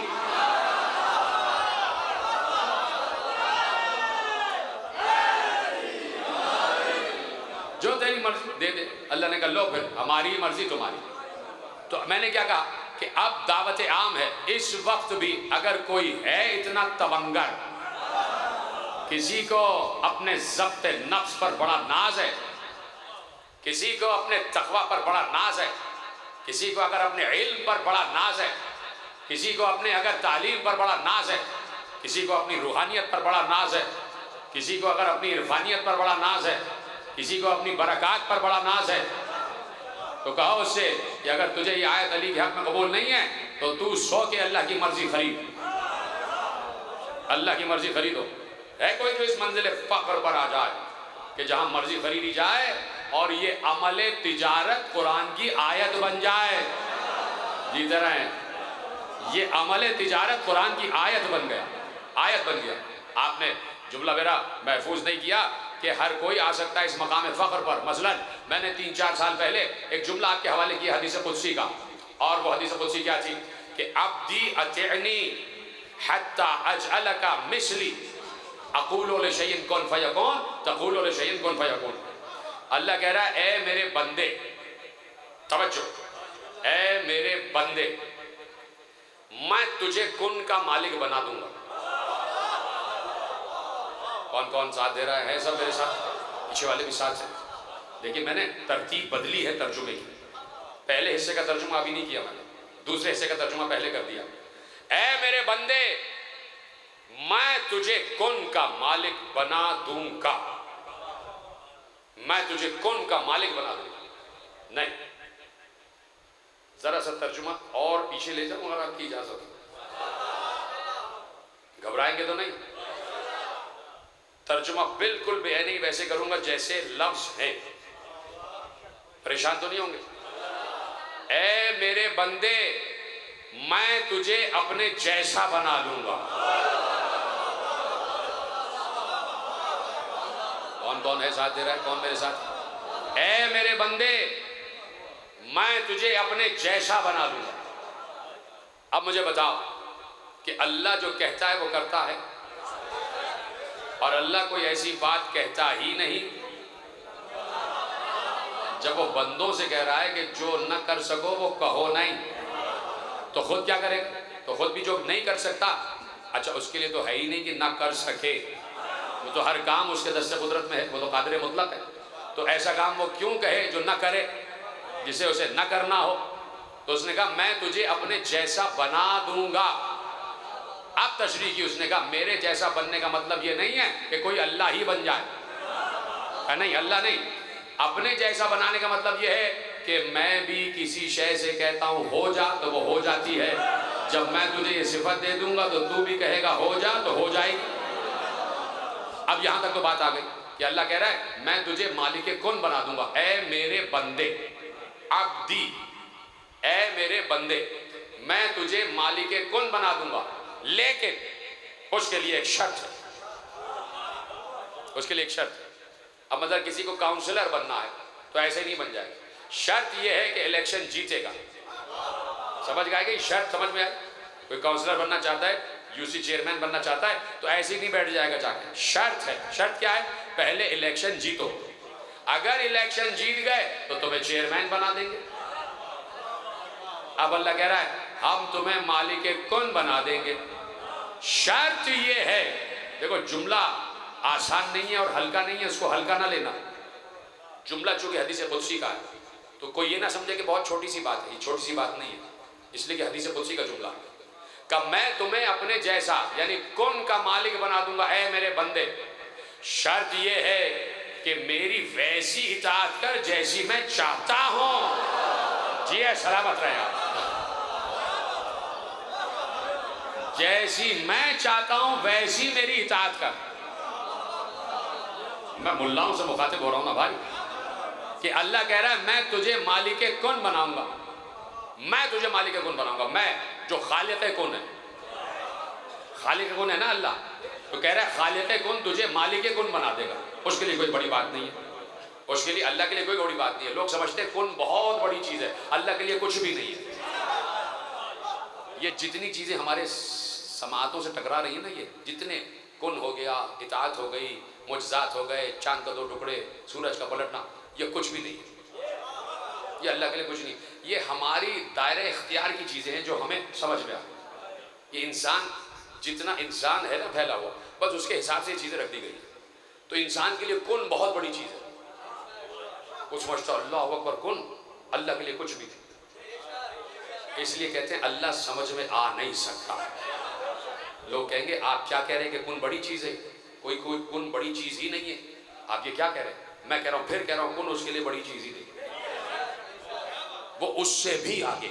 जो तेरी मर्जी दे दे। अल्लाह ने कहा लो फिर हमारी मर्जी तुम्हारी। तो मैंने क्या कहा कि अब दावत आम है, इस वक्त भी अगर कोई है इतना तवंगर, किसी को अपने ज़ब्त नफ्स पर बड़ा नाज है, किसी को अपने तक़वा पर बड़ा नाज है, किसी को अगर अपने इल्म पर बड़ा नाज है, किसी को अपने अगर तालीम पर बड़ा नाज है, किसी को अपनी रूहानियत पर बड़ा नाज है, किसी को अगर अपनी इरफानियत पर बड़ा नाज है, किसी को अपनी बरक़ात पर बड़ा नाज है, तो कहो उससे कि अगर तुझे ये आयत अली के हक़ में कबूल नहीं है तो तू सो के अल्लाह की मर्जी खरीद, अल्लाह की मर्जी खरीदो। है कोई जो इस मंजिल फ़ख्र पर आ जाए कि जहाँ मर्जी खरीदी जाए और ये अमल तिजारत कुरान की आयत बन जाए? जीते रहें। ये अमल तिजारत कुरान की आयत बन गया, आयत बन गया। आपने जुमला मेरा महफूज नहीं किया कि हर कोई आ सकता है इस मकाम फ़ख्र पर। मसलन मैंने तीन चार साल पहले एक जुमला आपके हवाले किया हदीस कुदसी का, और वो हदीस कुदसी क्या थी कि अब्दी अतिअनी हत्ता अजअलका मिस्ली अक़ूलु लिशैइन कुन फयकून तक़ूलु लिशैइन कुन फयकून। अल्लाह कह रहा है ए मेरे बंदे, तवज्जो, ए मेरे बंदे, मैं तुझे कुन का मालिक बना दूंगा। कौन कौन साथ दे रहा है? सब मेरे साथ, पीछे वाले भी साथ हैं। देखिए मैंने तरतीब बदली है तर्जुमे की। पहले हिस्से का तर्जुमा अभी नहीं किया मैंने, दूसरे हिस्से का तर्जुमा पहले कर दिया। ऐ मेरे बंदे, मैं तुझे कुन का मालिक बना दूंगा, मैं तुझे कुन का मालिक बना दूंगा। नहीं, जरा सा तर्जुमा और पीछे ले जाऊं अगर आपकी इजाजत हो। घबराएंगे तो नहीं? तर्जुमा बिल्कुल भी है नहीं, वैसे करूंगा जैसे लफ्ज है। परेशान तो नहीं होंगे? ऐ मेरे बंदे, मैं तुझे अपने जैसा बना लूंगा। कौन कौन है साथ दे रहा है? कौन मेरे साथ? ऐ मेरे बंदे, मैं तुझे अपने जैसा बना लूंगा। अब मुझे बताओ कि अल्लाह जो कहता है वो करता है, और अल्लाह कोई ऐसी बात कहता ही नहीं। जब वो बंदों से कह रहा है कि जो न कर सको वो कहो नहीं, तो खुद क्या करेगा? तो खुद भी जो नहीं कर सकता, अच्छा उसके लिए तो है ही नहीं कि ना कर सके, वो तो हर काम उसके दस्ते कुदरत में है, वो तो कादिर मुतलक है। तो ऐसा काम वो क्यों कहे जो न करे, जिसे उसे न करना हो? तो उसने कहा मैं तुझे अपने जैसा बना दूंगा। अब तशरीह की, उसने कहा मेरे जैसा बनने का मतलब ये नहीं है कि कोई अल्लाह ही बन जाए, नहीं अल्लाह नहीं। अपने जैसा बनाने का मतलब ये है कि मैं भी किसी शय से कहता हूँ हो जा तो वो हो जाती है। जब मैं तुझे ये सिफत दे दूंगा तो तू भी कहेगा हो जा तो हो जाएगी। अब यहाँ तक तो बात आ गई कि अल्लाह कह रहा है मैं तुझे मालिक कुन बना दूंगा। ए मेरे बंदे, अब्दी, ए मेरे बंदे, मैं तुझे मालिक कुन बना दूंगा, लेकिन उसके लिए एक शर्त है, उसके लिए एक शर्त है। अब मतलब किसी को काउंसलर बनना है तो ऐसे नहीं बन जाएगा। शर्त यह है कि इलेक्शन जीतेगा। समझ गए कि शर्त समझ में आई? कोई काउंसलर बनना चाहता है, यूसी चेयरमैन बनना चाहता है, तो ऐसे ही नहीं बैठ जाएगा जाके। शर्त है। शर्त क्या है? पहले इलेक्शन जीतो, अगर इलेक्शन जीत गए तो तुम्हें चेयरमैन बना देंगे। अब अल्लाह कह रहा है हम तुम्हें मालिक कुन बना देंगे, शर्त ये है। देखो जुमला आसान नहीं है और हल्का नहीं है, उसको हल्का ना लेना। जुमला चूंकि हदीस कुदसी का है तो कोई ये ना समझे कि बहुत छोटी सी बात है, ये छोटी सी बात नहीं है, इसलिए कि हदीस कुदसी का जुमला का मैं तुम्हें अपने जैसा यानी कुन का मालिक बना दूंगा। ऐ मेरे बंदे, शर्त ये है कि मेरी वैसी इताअत कर जैसी मैं चाहता हूं। जी है, सलामत रहे आप। जैसी मैं चाहता हूं वैसी मेरी इताअत कर। मैं मुल्लाओं से मुखातिब हो रहा हूं ना भाई, कि अल्लाह कह रहा है मैं तुझे मालिक कुन बनाऊंगा, मैं तुझे मालिक कुन बनाऊंगा। मैं जो खालिक कुन है, खालिक कुन है ना अल्लाह, तो कह रहा है खालिक कुन तुझे मालिक कुन बना देगा। उसके लिए कोई बड़ी बात नहीं है, उसके लिए अल्लाह के लिए कोई बड़ी बात नहीं है। लोग समझते हैं कुन बहुत बड़ी चीज़ है, अल्लाह के लिए कुछ भी नहीं है। ये जितनी चीज़ें हमारे समातों से टकरा रही है ना, ये जितने कुन हो गया, इताअत हो गई, मुजज़ात हो गए, चांद का दो टुकड़े, सूरज का पलटना, ये कुछ भी नहीं है, ये अल्लाह के लिए कुछ नहीं। ये हमारी दायरे इख्तियार की चीज़ें हैं जो हमें समझ में आ। ये इंसान जितना इंसान है ना फैला हुआ, बस उसके हिसाब से ये चीज़ें रख दी गई। तो इंसान के लिए कुन बहुत बड़ी चीज़ है। कुछ समझता अल्लाह अकबर कुन, अल्लाह के लिए कुछ भी नहीं। इसलिए कहते हैं अल्लाह समझ में आ नहीं सकता। लोग कहेंगे आप क्या कह रहे हैं कि कुन बड़ी चीज़ है, कोई कोई कुन बड़ी चीज़ ही नहीं है, आप ये क्या कह रहे हैं? मैं कह रहा हूँ, फिर कह रहा हूँ, कुन उसके लिए बड़ी चीज़ ही नहीं, वो उससे भी आगे।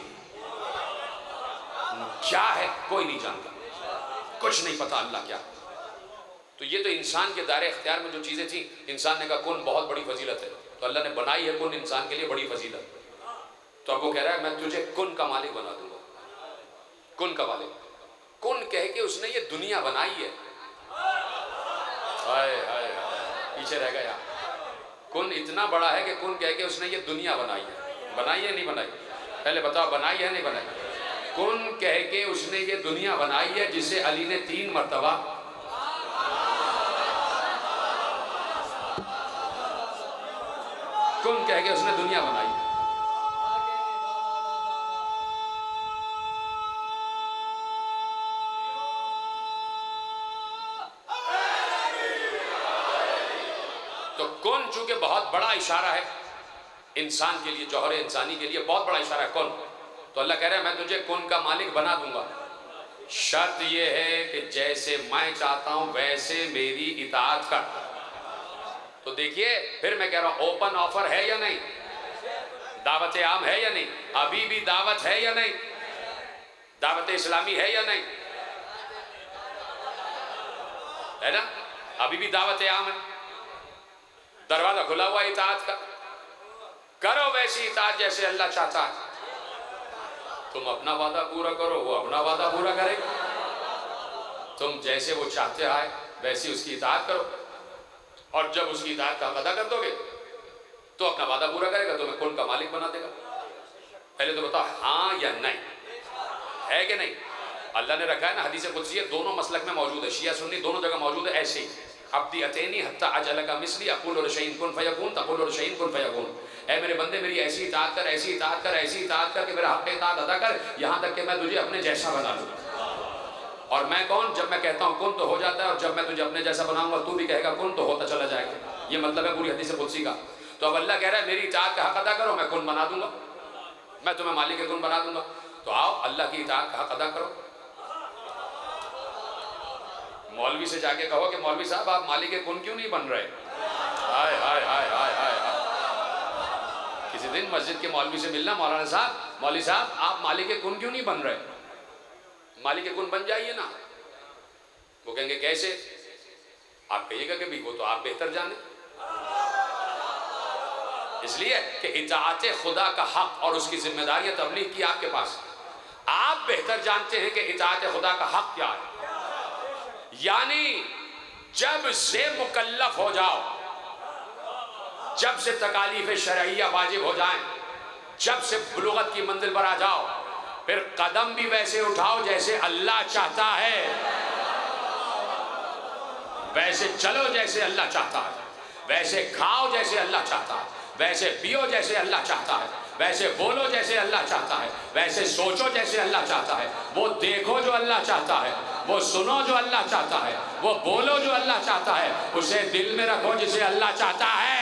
क्या है कोई नहीं जानता, कुछ नहीं पता अल्लाह क्या। तो ये तो इंसान के दायरे इख्तियार में जो चीज़ें थी, इंसान ने कहा कुन बहुत बड़ी फजीलत है, तो अल्लाह ने बनाई है कुन इंसान के लिए बड़ी फजीलत। तो अब वो कह रहा है मैं तुझे कुन का मालिक बना दूंगा, कुन का मालिक। कुन कह के उसने ये दुनिया बनाई है। हाय हाय पीछे रह गया। कुन इतना बड़ा है कि कुन कह के उसने ये दुनिया बनाई है। बनाई है नहीं बनाई? पहले बताओ बनाई है नहीं बनाई? कुन कह के उसने ये दुनिया बनाई है जिसे अली ने तीन मरतबा कुन कह के उसने दुनिया बनाई है। तो कुन चूंकि बहुत बड़ा इशारा है इंसान के लिए, जौहर इंसानी के लिए बहुत बड़ा इशारा है कुन, तो अल्लाह कह रहा है मैं तुझे कुन का मालिक बना दूंगा। शर्त यह है कि जैसे मैं चाहता हूं वैसे मेरी इताअत कर। तो देखिए फिर मैं कह रहा हूं ओपन ऑफर है या नहीं, दावत आम है या नहीं, अभी भी दावत है या नहीं, दावत इस्लामी है या नहीं, है ना? अभी भी दावत आम है, दरवाजा खुला हुआ इताअत का। करो वैसी इताअत जैसे अल्लाह चाहता है। तुम अपना वादा पूरा करो, वो अपना वादा पूरा करेगा। तुम जैसे वो चाहते हैं वैसी उसकी इताअत करो, और जब उसकी इताअत का अदा कर दोगे तो अपना वादा पूरा करेगा, तुम्हें कुन का मालिक बना देगा। पहले तो बताओ हाँ या नहीं, है कि नहीं? अल्लाह ने रखा है ना, हदीस कुदसी है, दोनों मसलक में मौजूद है, शिया सुन्नी दोनों जगह मौजूद है। ऐसे ही अब्दी अतैनी हत्ता अजल का मिसली अक़ूलु शैइन कुन फयकून तक़ूलु शैइन कुन फयकून। ऐ मेरे बंदे मेरी ऐसी इताअत कर, ऐसी इताअत कर, ऐसी इताअत कर कि मेरा हक़ इताअत अदा कर, यहाँ तक कि मैं तुझे अपने जैसा बना लूँ। और मैं कौन? जब मैं कहता हूँ कुन तो हो जाता है, और जब मैं तुझे अपने जैसा बनाऊंगा तू भी कहेगा कुन तो होता चला जाएगा। ये मतलब है पूरी हदीस कुदसी का। तो अब अल्लाह कह रहा है मेरी इताअत का हक़ अदा करो, मैं कुन बना दूंगा, मैं तुम्हें मालिक कुन बना दूंगा। तो आओ अल्लाह की इताअत का हक़ अदा करो। मौलवी से जाके कहो कि मौलवी साहब आप मालिक कुन क्यों नहीं बन रहे? हाय हाय हाय हाय हाय हाय। किसी दिन मस्जिद के मौलवी से मिलना, मौलाना साहब, मौलवी साहब आप मालिक कुन क्यों नहीं बन रहे? मालिक कुन बन जाइए ना। वो कहेंगे कैसे? आप कहिएगा कि भी वो तो आप बेहतर जाने। इसलिए कि इताअत खुदा का हक और उसकी जिम्मेदारियां तबलीग की आपके पास, आप बेहतर जानते हैं कि इताअत खुदा का हक क्या है। यानी जब से मुकल्लफ हो जाओ, जब से तकालीफ शरइया वाजिब हो जाएं, जब से बुलुगत की मंजिल पर आ जाओ, फिर कदम भी वैसे उठाओ जैसे अल्लाह चाहता है, वैसे चलो जैसे अल्लाह चाहता है, वैसे खाओ जैसे अल्लाह चाहता है, वैसे पियो जैसे अल्लाह चाहता है, वैसे बोलो जैसे अल्लाह चाहता है, वैसे सोचो जैसे अल्लाह चाहता है, वो देखो जो अल्लाह चाहता है, वो सुनो जो अल्लाह चाहता है, वो बोलो जो अल्लाह चाहता है, उसे दिल में रखो जिसे अल्लाह चाहता है।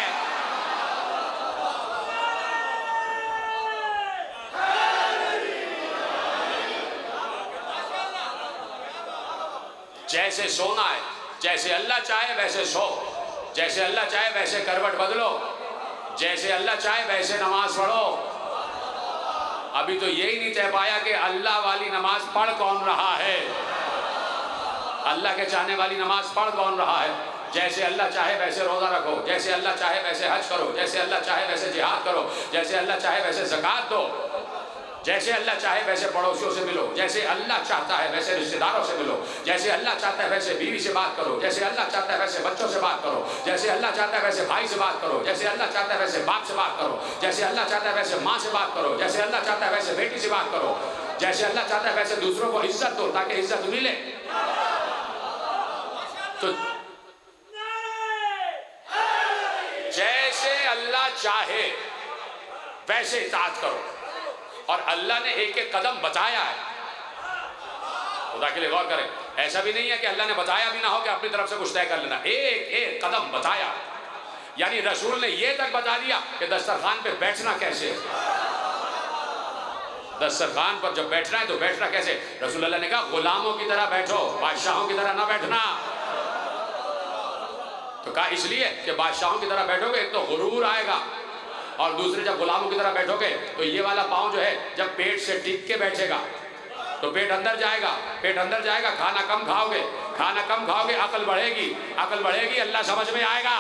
जैसे सोना है, जैसे अल्लाह चाहे वैसे सो, जैसे अल्लाह चाहे वैसे करवट बदलो, जैसे अल्लाह चाहे वैसे नमाज पढ़ो। अभी तो यही नहीं तय पाया कि अल्लाह वाली नमाज पढ़ कौन रहा है। अल्लाह के चाहने वाली नमाज पढ़ कौन रहा है? जैसे अल्लाह चाहे वैसे रोज़ा रखो, जैसे अल्लाह चाहे वैसे हज करो, जैसे अल्लाह चाहे वैसे जिहाद करो, जैसे अल्लाह चाहे वैसे ज़कात दो, जैसे अल्लाह चाहे वैसे पड़ोसियों से मिलो, जैसे अल्लाह चाहता है वैसे रिश्तेदारों से मिलो, जैसे अल्लाह चाहता है वैसे बीवी से बात करो, जैसे अल्लाह चाहता है वैसे बच्चों से बात करो, जैसे अल्लाह चाहता है वैसे भाई से बात करो, जैसे अल्लाह चाहता है वैसे बाप से बात करो, जैसे अल्लाह चाहता है वैसे माँ से बात करो, जैसे अल्लाह चाहता है वैसे बेटी से बात करो, जैसे अल्लाह चाहता है वैसे दूसरों को इज्जत दो ताकि इज्जत मिले। तो जैसे अल्लाह चाहे वैसे इताअत करो, और अल्लाह ने एक एक कदम बताया है। खुदा के लिए गौर करें, ऐसा भी नहीं है कि अल्लाह ने बताया भी ना हो कि अपनी तरफ से कुछ तय कर लेना, एक एक कदम बताया। यानी रसूल ने ये तक बता दिया कि दस्तरखान पे बैठना कैसे है, दस्तरखान पर जब बैठना है तो बैठना कैसे। रसूल अल्लाह ने कहा गुलामों की तरह बैठो, बादशाहों की तरह ना बैठना। तो कहा इसलिए कि बादशाहों की तरह बैठोगे एक तो गुरूर आएगा, और दूसरे जब गुलामों की तरह बैठोगे तो ये वाला पाँव जो है जब पेट से टिक के बैठेगा तो पेट अंदर जाएगा, पेट अंदर जाएगा, खाना कम खाओगे, खाना कम खाओगे, अकल बढ़ेगी, अकल बढ़ेगी, अल्लाह समझ में आएगा।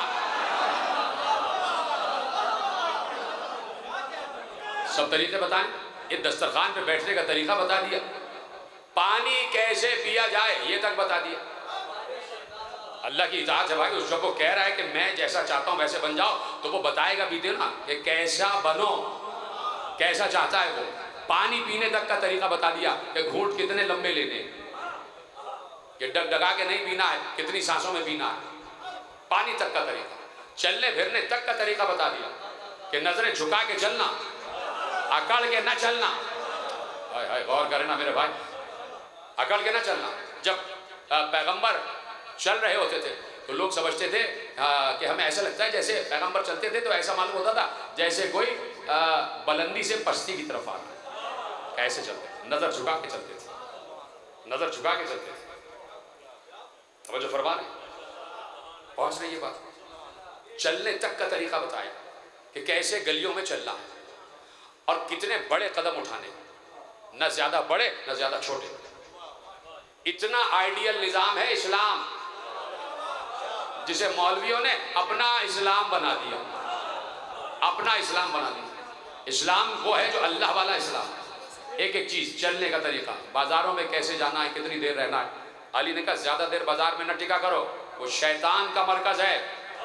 सब तरीके बताएं, इस दस्तरखान पे बैठने का तरीका बता दिया, पानी कैसे पिया जाए ये तक बता दिया। अल्लाह की इजाज़त है भाई, उस जब वो कह रहा है कि मैं जैसा चाहता हूँ वैसे बन जाओ, तो वो बताएगा भी दे ना कि कैसा बनो, कैसा चाहता है वो। पानी पीने तक का तरीका बता दिया कि घूंट कितने लंबे लेने, कि डगडगा के नहीं पीना है, कितनी सांसों में पीना है, पानी तक का तरीका। चलने फिरने तक का तरीका बता दिया कि नजरें झुका के चलना, अकड़ के ना चलना। हाय हाय गौर करें ना मेरे भाई, अकड़ के ना चलना। जब पैगंबर चल रहे होते थे तो लोग समझते थे आ, कि हमें ऐसा लगता है जैसे पैगंबर चलते थे तो ऐसा मालूम होता था जैसे कोई आ, बुलंदी से पश्ती की तरफ आ रहा है। कैसे चलते, नजर झुका के चलते थे, नजर झुका के चलते थे। अब जो फरमान पहुंच रही है बात, चलने तक का तरीका बताया कि कैसे गलियों में चलना है और कितने बड़े कदम उठाने, न ज्यादा बड़े न ज्यादा छोटे। इतना आइडियल निजाम है इस्लाम, जिसे मौलवियों ने अपना इस्लाम बना दिया, अपना इस्लाम बना दिया। इस्लाम वो है जो अल्लाह वाला इस्लाम, एक एक चीज, चलने का तरीका, बाजारों में कैसे जाना है, कितनी देर रहना है। अली ने कहा ज्यादा देर बाजार में न टिका करो, वो शैतान का मरकज है।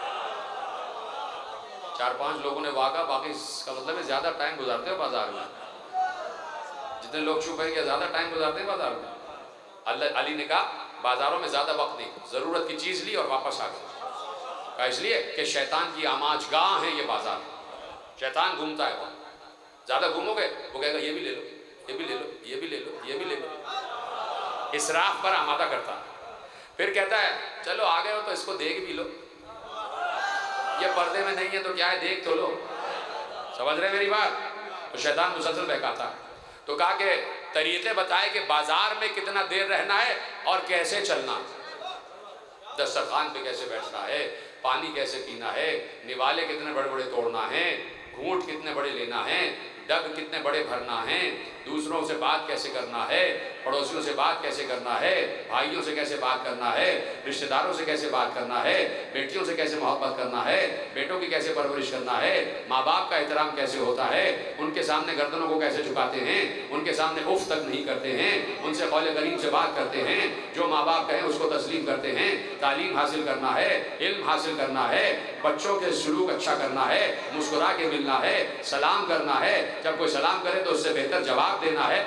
चार पांच लोगों ने वागा, बाकी इसका मतलब है ज्यादा टाइम गुजारते हो बाजार में। जितने लोग चुप है कि ज्यादा टाइम गुजारते हैं बाजार में। अल्लाह अली ने कहा बाजारों में ज्यादा वक्त नहीं, जरूरत की चीज ली और वापस आ गए। कहा इसलिए कि शैतान की आमाजगाह है ये बाजार, शैतान घूमता है वहाँ। ज्यादा घूमोगे वो कहेगा ये भी ले लो, ये भी ले लो, ये भी ले लो, ये भी ले लो, इसराफ पर आमादा करता है। फिर कहता है चलो आ गए हो तो इसको देख भी लो, ये पर्दे में नहीं है तो क्या है, देख तो लो। समझ रहे मेरी बात? तो शैतान मुसलसल बहकाता है। तो कहा कि तरीके बताए कि बाजार में कितना देर रहना है और कैसे चलना, दस्तरखान पे कैसे बैठना है, पानी कैसे पीना है, निवाले कितने बड़े बड़े तोड़ना है, घूंट कितने बड़े लेना है, डग कितने बड़े भरना है, दूसरों से बात कैसे करना है, पड़ोसियों से बात कैसे करना है, भाइयों से कैसे बात करना है, रिश्तेदारों से कैसे बात करना है, बेटियों से कैसे मोहब्बत करना है, बेटों की कैसे परवरिश करना है, माँ बाप का एहतराम कैसे होता है, उनके सामने गर्दनों को कैसे झुकाते हैं, उनके सामने उफ तक नहीं करते हैं, उनसे कौले करीम से बात करते हैं, जो माँ बाप कहें उसको तस्लीम करते हैं। तालीम हासिल करना है, इल्म हासिल करना है, बच्चों के सलूक अच्छा करना है, मुस्कुरा के मिलना है, सलाम करना है, जब कोई सलाम करे तो उससे बेहतर जवाब देना है।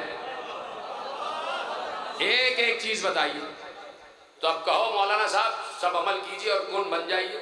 एक एक चीज बताइए। तो अब कहो मौलाना साहब सब अमल कीजिए और कुन बन जाइए,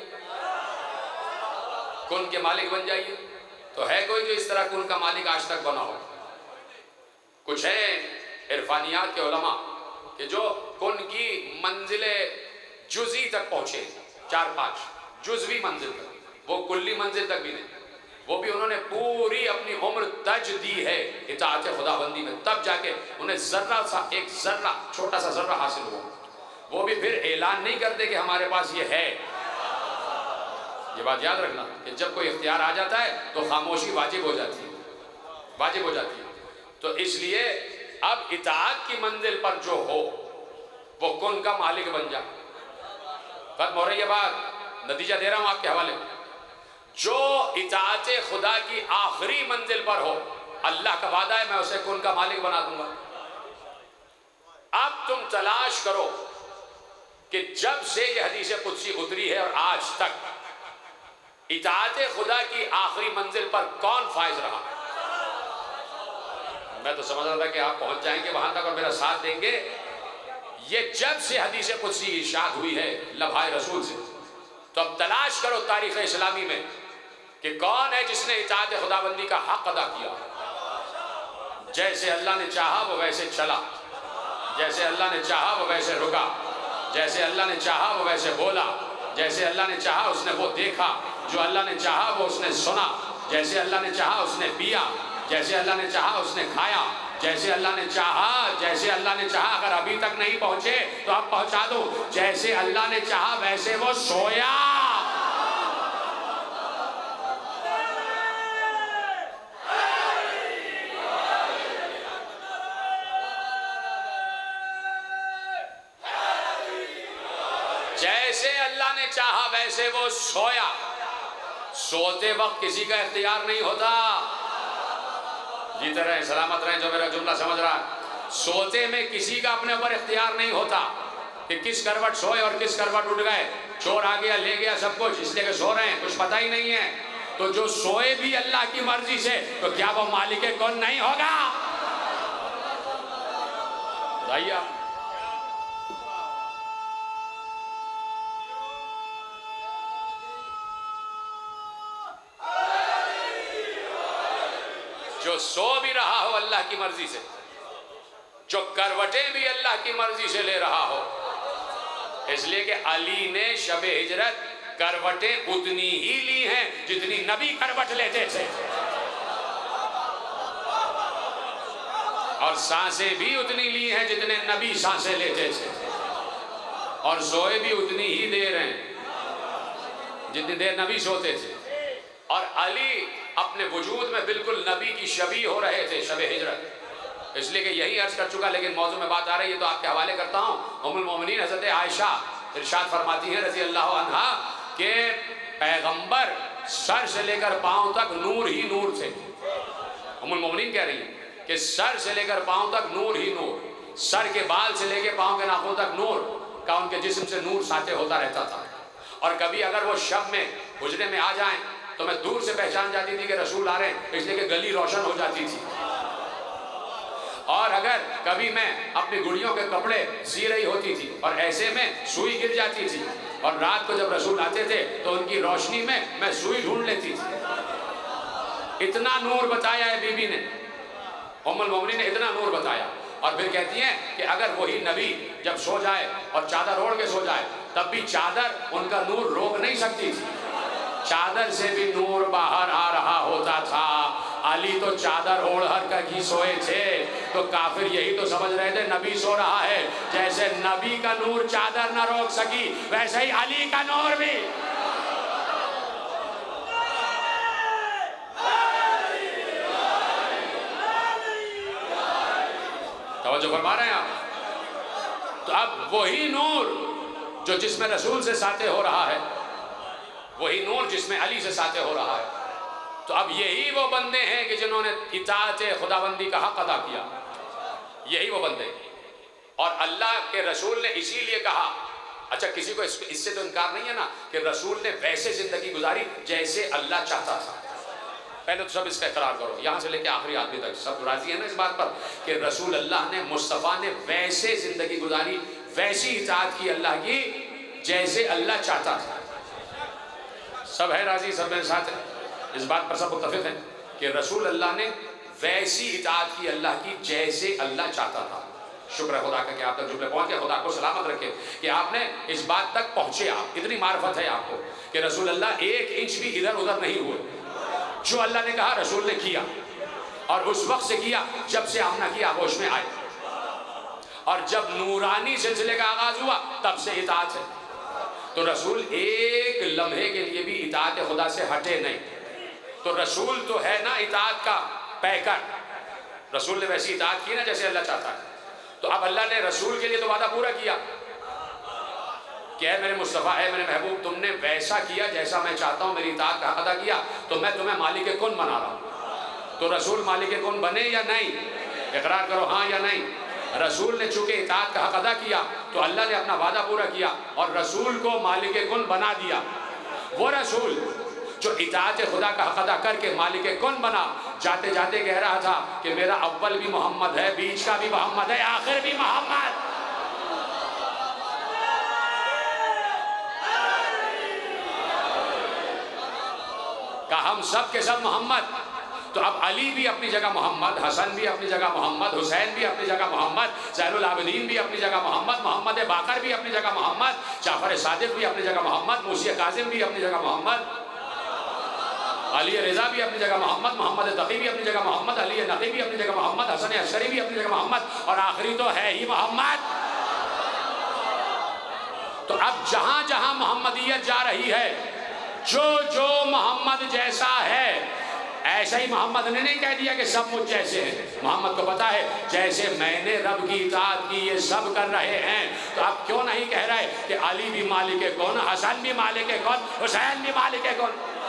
कुन के मालिक बन जाइए। तो है कोई जो इस तरह कुन का मालिक आज तक बना हो? कुछ है इरफानियात के उलमा कि जो कुन की मंजिले जुज़ी तक पहुंचे, चार पांच जुज़वी मंजिल तक, वो कुल्ली मंजिल तक भी नहीं, वो भी उन्होंने पूरी अपनी उम्र तज दी है इताअत खुदाबंदी में, तब जाके उन्हें जर्रा सा एक जर्रा छोटा सा जर्रा हासिल हुआ। वो भी फिर ऐलान नहीं करते कि हमारे पास ये है। ये बात याद रखना कि जब कोई इख्तियार आ जाता है तो खामोशी वाजिब हो जाती है, वाजिब हो जाती है। तो इसलिए अब इताअत की मंजिल पर जो हो वो कुन का मालिक बन जा। खत्म हो रही है बात, नतीजा दे रहा हूं आपके हवाले। जो इताअत खुदा की आखिरी मंजिल पर हो, अल्लाह का वादा है मैं उसे कुन का मालिक बना दूंगा। अब तुम तलाश करो कि जब से यह हदीस कुदसी उतरी है और आज तक इताअत खुदा की आखिरी मंजिल पर कौन फाइज रहा। मैं तो समझ रहा था कि आप पहुंच जाएंगे वहां तक और मेरा साथ देंगे। ये जब से हदीस कुदसी इरशाद हुई है लभाए रसूल से, तो अब तलाश करो तारीख इस्लामी में कि कौन है जिसने इताअत खुदाबंदी का हक अदा किया। जैसे अल्लाह ने चाहा वो वैसे चला, जैसे अल्लाह ने चाहा वो वैसे रुका, जैसे अल्लाह ने चाहा वो वैसे बोला, जैसे अल्लाह ने चाहा उसने वो देखा, जो अल्लाह ने चाहा वो उसने सुना, जैसे अल्लाह ने चाहा उसने पिया, जैसे अल्लाह ने चाहा उसने खाया, जैसे अल्लाह ने चाहा, जैसे अल्लाह ने चाहा। अगर अभी तक नहीं पहुंचे तो आप पहुंचा दो, जैसे अल्लाह ने चाहा वैसे वो सोया। जैसे अल्लाह ने चाहा वैसे वो सोया। सोते वक्त किसी का इख्तियार नहीं होता। जीते रहे, सलामत रहे, जो मेरा जुमला समझ रहा है। सोते में किसी का अपने ऊपर इख्तियार नहीं होता कि किस करवट सोए और किस करवट उठ गए। चोर आ गया ले गया सब कुछ, इसलिए कि सो रहे हैं, कुछ पता ही नहीं है। तो जो सोए भी अल्लाह की मर्जी से, तो क्या वो मालिक कौन नहीं होगा? भैया जो सो भी रहा हो अल्लाह की मर्जी से, जो करवटें भी अल्लाह की मर्जी से ले रहा हो। इसलिए कि अली ने शबे हिजरत करवटें उतनी ही ली हैं जितनी नबी करवट लेते थे, और सांसें भी उतनी ली हैं जितने नबी सांसें लेते थे, और सोए भी उतनी ही देर हैं जितनी देर नबी सोते थे। और अली अपने वजूद में बिल्कुल नबी की शबी हो रहे थे शबे हिजरत। इसलिए कि यही अर्ज कर चुका, लेकिन मौजू में बात आ रही है तो आपके हवाले करता हूँ। उम्मुल मोमिनीन हज़रत आयशा इरशाद फरमाती हैं रज़ी अल्लाह अन्हा कि पैगंबर सर से लेकर पांव तक नूर ही नूर थे। उम्मुल मोमिनीन कह रही हैं कि सर से लेकर पांव तक नूर ही नूर, सर के बाल से लेकर पांव के नाखून तक नूर का उनके जिस्म से नूर साते होता रहता था। और कभी अगर वो शब में हुजरे में आ जाएं तो मैं दूर से पहचान जाती थी कि रसूल आ रहे हैं, इसलिए कि गली रोशन हो जाती थी। और अगर कभी मैं अपनी गुड़ियों के कपड़े सी रही होती थी और ऐसे में सुई गिर जाती थी, और रात को जब रसूल आते थे तो उनकी रोशनी में मैं सुई ढूंढ लेती थी। इतना नूर बताया है बीबी ने, उम्मुल मोमिनीन ने इतना नूर बताया। और फिर कहती हैं कि अगर वही नबी जब सो जाए और चादर ओढ़ के सो जाए तब भी चादर उनका नूर रोक नहीं सकती थी, चादर से भी नूर बाहर आ रहा होता था। अली तो चादर ओढ़कर कर ही सोए थे, तो काफिर यही तो समझ रहे थे नबी सो रहा है। जैसे नबी का नूर चादर न रोक सकी, वैसे ही अली का नूर भी। तवज्जो फरमा रहे हैं आप? तो अब वही नूर जो जिसमें रसूल से साते हो रहा है, वही नूर जिसमें अली से साते हो रहा है। तो अब यही वो बंदे हैं कि जिन्होंने इताअत खुदाबंदी का हक अदा किया, यही वो बंदे। और अल्लाह के रसूल ने इसीलिए कहा, अच्छा किसी को इससे तो इनकार नहीं है ना कि रसूल ने वैसे जिंदगी गुजारी जैसे अल्लाह चाहता था। पहले तो सब इसका इकरार करो, यहाँ से लेकर आखिरी आदमी तक सब राजी है ना इस बात पर कि रसूल अल्लाह ने मुस्तफ़ा ने वैसे जिंदगी गुजारी, वैसी इताअत की अल्लाह की जैसे अल्लाह चाहता था। सब है राजी, सब मेरे साथ है इस बात पर, सब मुत्तफिक हैं कि रसूल अल्लाह ने वैसी इताअत की अल्लाह की जैसे अल्लाह चाहता था। शुक्र है खुदा का कि आप तक जुमले पहुंच गए। खुदा को सलामत रखे कि आपने इस बात तक पहुंचे। आप इतनी मार्फत है आपको कि रसूल अल्लाह एक इंच भी इधर उधर नहीं हुए। जो अल्लाह ने कहा रसूल ने किया, और उस वक्त से किया जब से आमना की आगोश में आए, और जब नूरानी सिलसिले का आगाज हुआ तब से इताअत है। तो रसूल एक लम्हे के लिए भी इताअत खुदा से हटे नहीं। तो रसूल तो है ना इताअत का पैकर, रसूल ने वैसी इताअत की ना जैसे अल्लाह चाहता है। तो अब अल्लाह ने रसूल के लिए तो वादा पूरा किया कि है मेरे मुस्तफ़ा, है मेरे महबूब, तुमने वैसा किया जैसा मैं चाहता हूँ, मेरी इताअत का हक अदा किया, तो मैं तुम्हें मालिक कुन बना रहा हूँ। तो रसूल मालिक कुन बने या नहीं? इकरार करो हाँ या नहीं। रसूल ने चूंकि इताअत का हक अदा किया तो अल्लाह ने अपना वादा पूरा किया और रसूल को मालिक कुन बना दिया। वो रसूल जो इताअत खुदा का हक अदा करके मालिक कुन बना, जाते जाते कह रहा था कि मेरा अव्वल भी मोहम्मद है, बीच का भी मोहम्मद है, आखिर भी मोहम्मद। का हम सब के सब मोहम्मद। तो अब अली भी अपनी जगह मोहम्मद, हसन भी अपनी जगह मोहम्मद, हुसैन भी अपनी जगह मोहम्मद, ज़ैनुल आबिदीन भी अपनी जगह मोहम्मद, मोहम्मद बाकर भी अपनी जगह मोहम्मद, जाफर सादिक भी अपनी जगह मोहम्मद, मूसी काजिम भी अपनी जगह मोहम्मद, अली रिजा भी अपनी जगह मोहम्मद, मोहम्मद तकी भी अपनी जगह मोहम्मद, अली नकी भी अपनी जगह मोहम्मद, हसन अशरी भी अपनी जगह मोहम्मद, और आखिरी तो है ही मोहम्मद। तो अब जहां जहां मोहम्मदियत जा रही है, जो जो मोहम्मद जैसा है, ऐसा ही मोहम्मद ने नहीं कह दिया कि सब मुझ जैसे हैं। मोहम्मद को पता है जैसे मैंने रब की इताअत की ये सब कर रहे हैं, तो अब क्यों नहीं कह रहे कि अली भी मालिक कौन, हसन भी मालिक कौन, हुसैन भी मालिक कौन।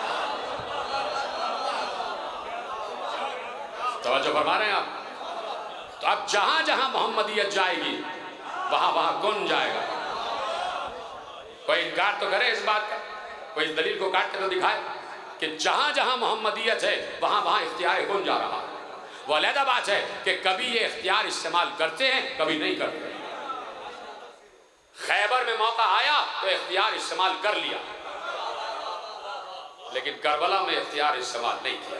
तवज्जो फरमा रहे हैं आप। तो अब जहां जहां मोहम्मदियत जाएगी वहां वहां कौन जाएगा। कोई इनकार तो करे इस बात का, कोई इस दलील को काट के तो दिखाए कि जहां जहां मोहम्मदियत है वहां वहां इख्तियार कौन जा रहा है। वो अलग बात है कि कभी ये इख्तियार इस्तेमाल करते हैं, कभी नहीं करते। खैबर में मौका आया तो इख्तियार इस्तेमाल कर लिया, लेकिन करबला में इख्तियार इस्तेमाल नहीं किया।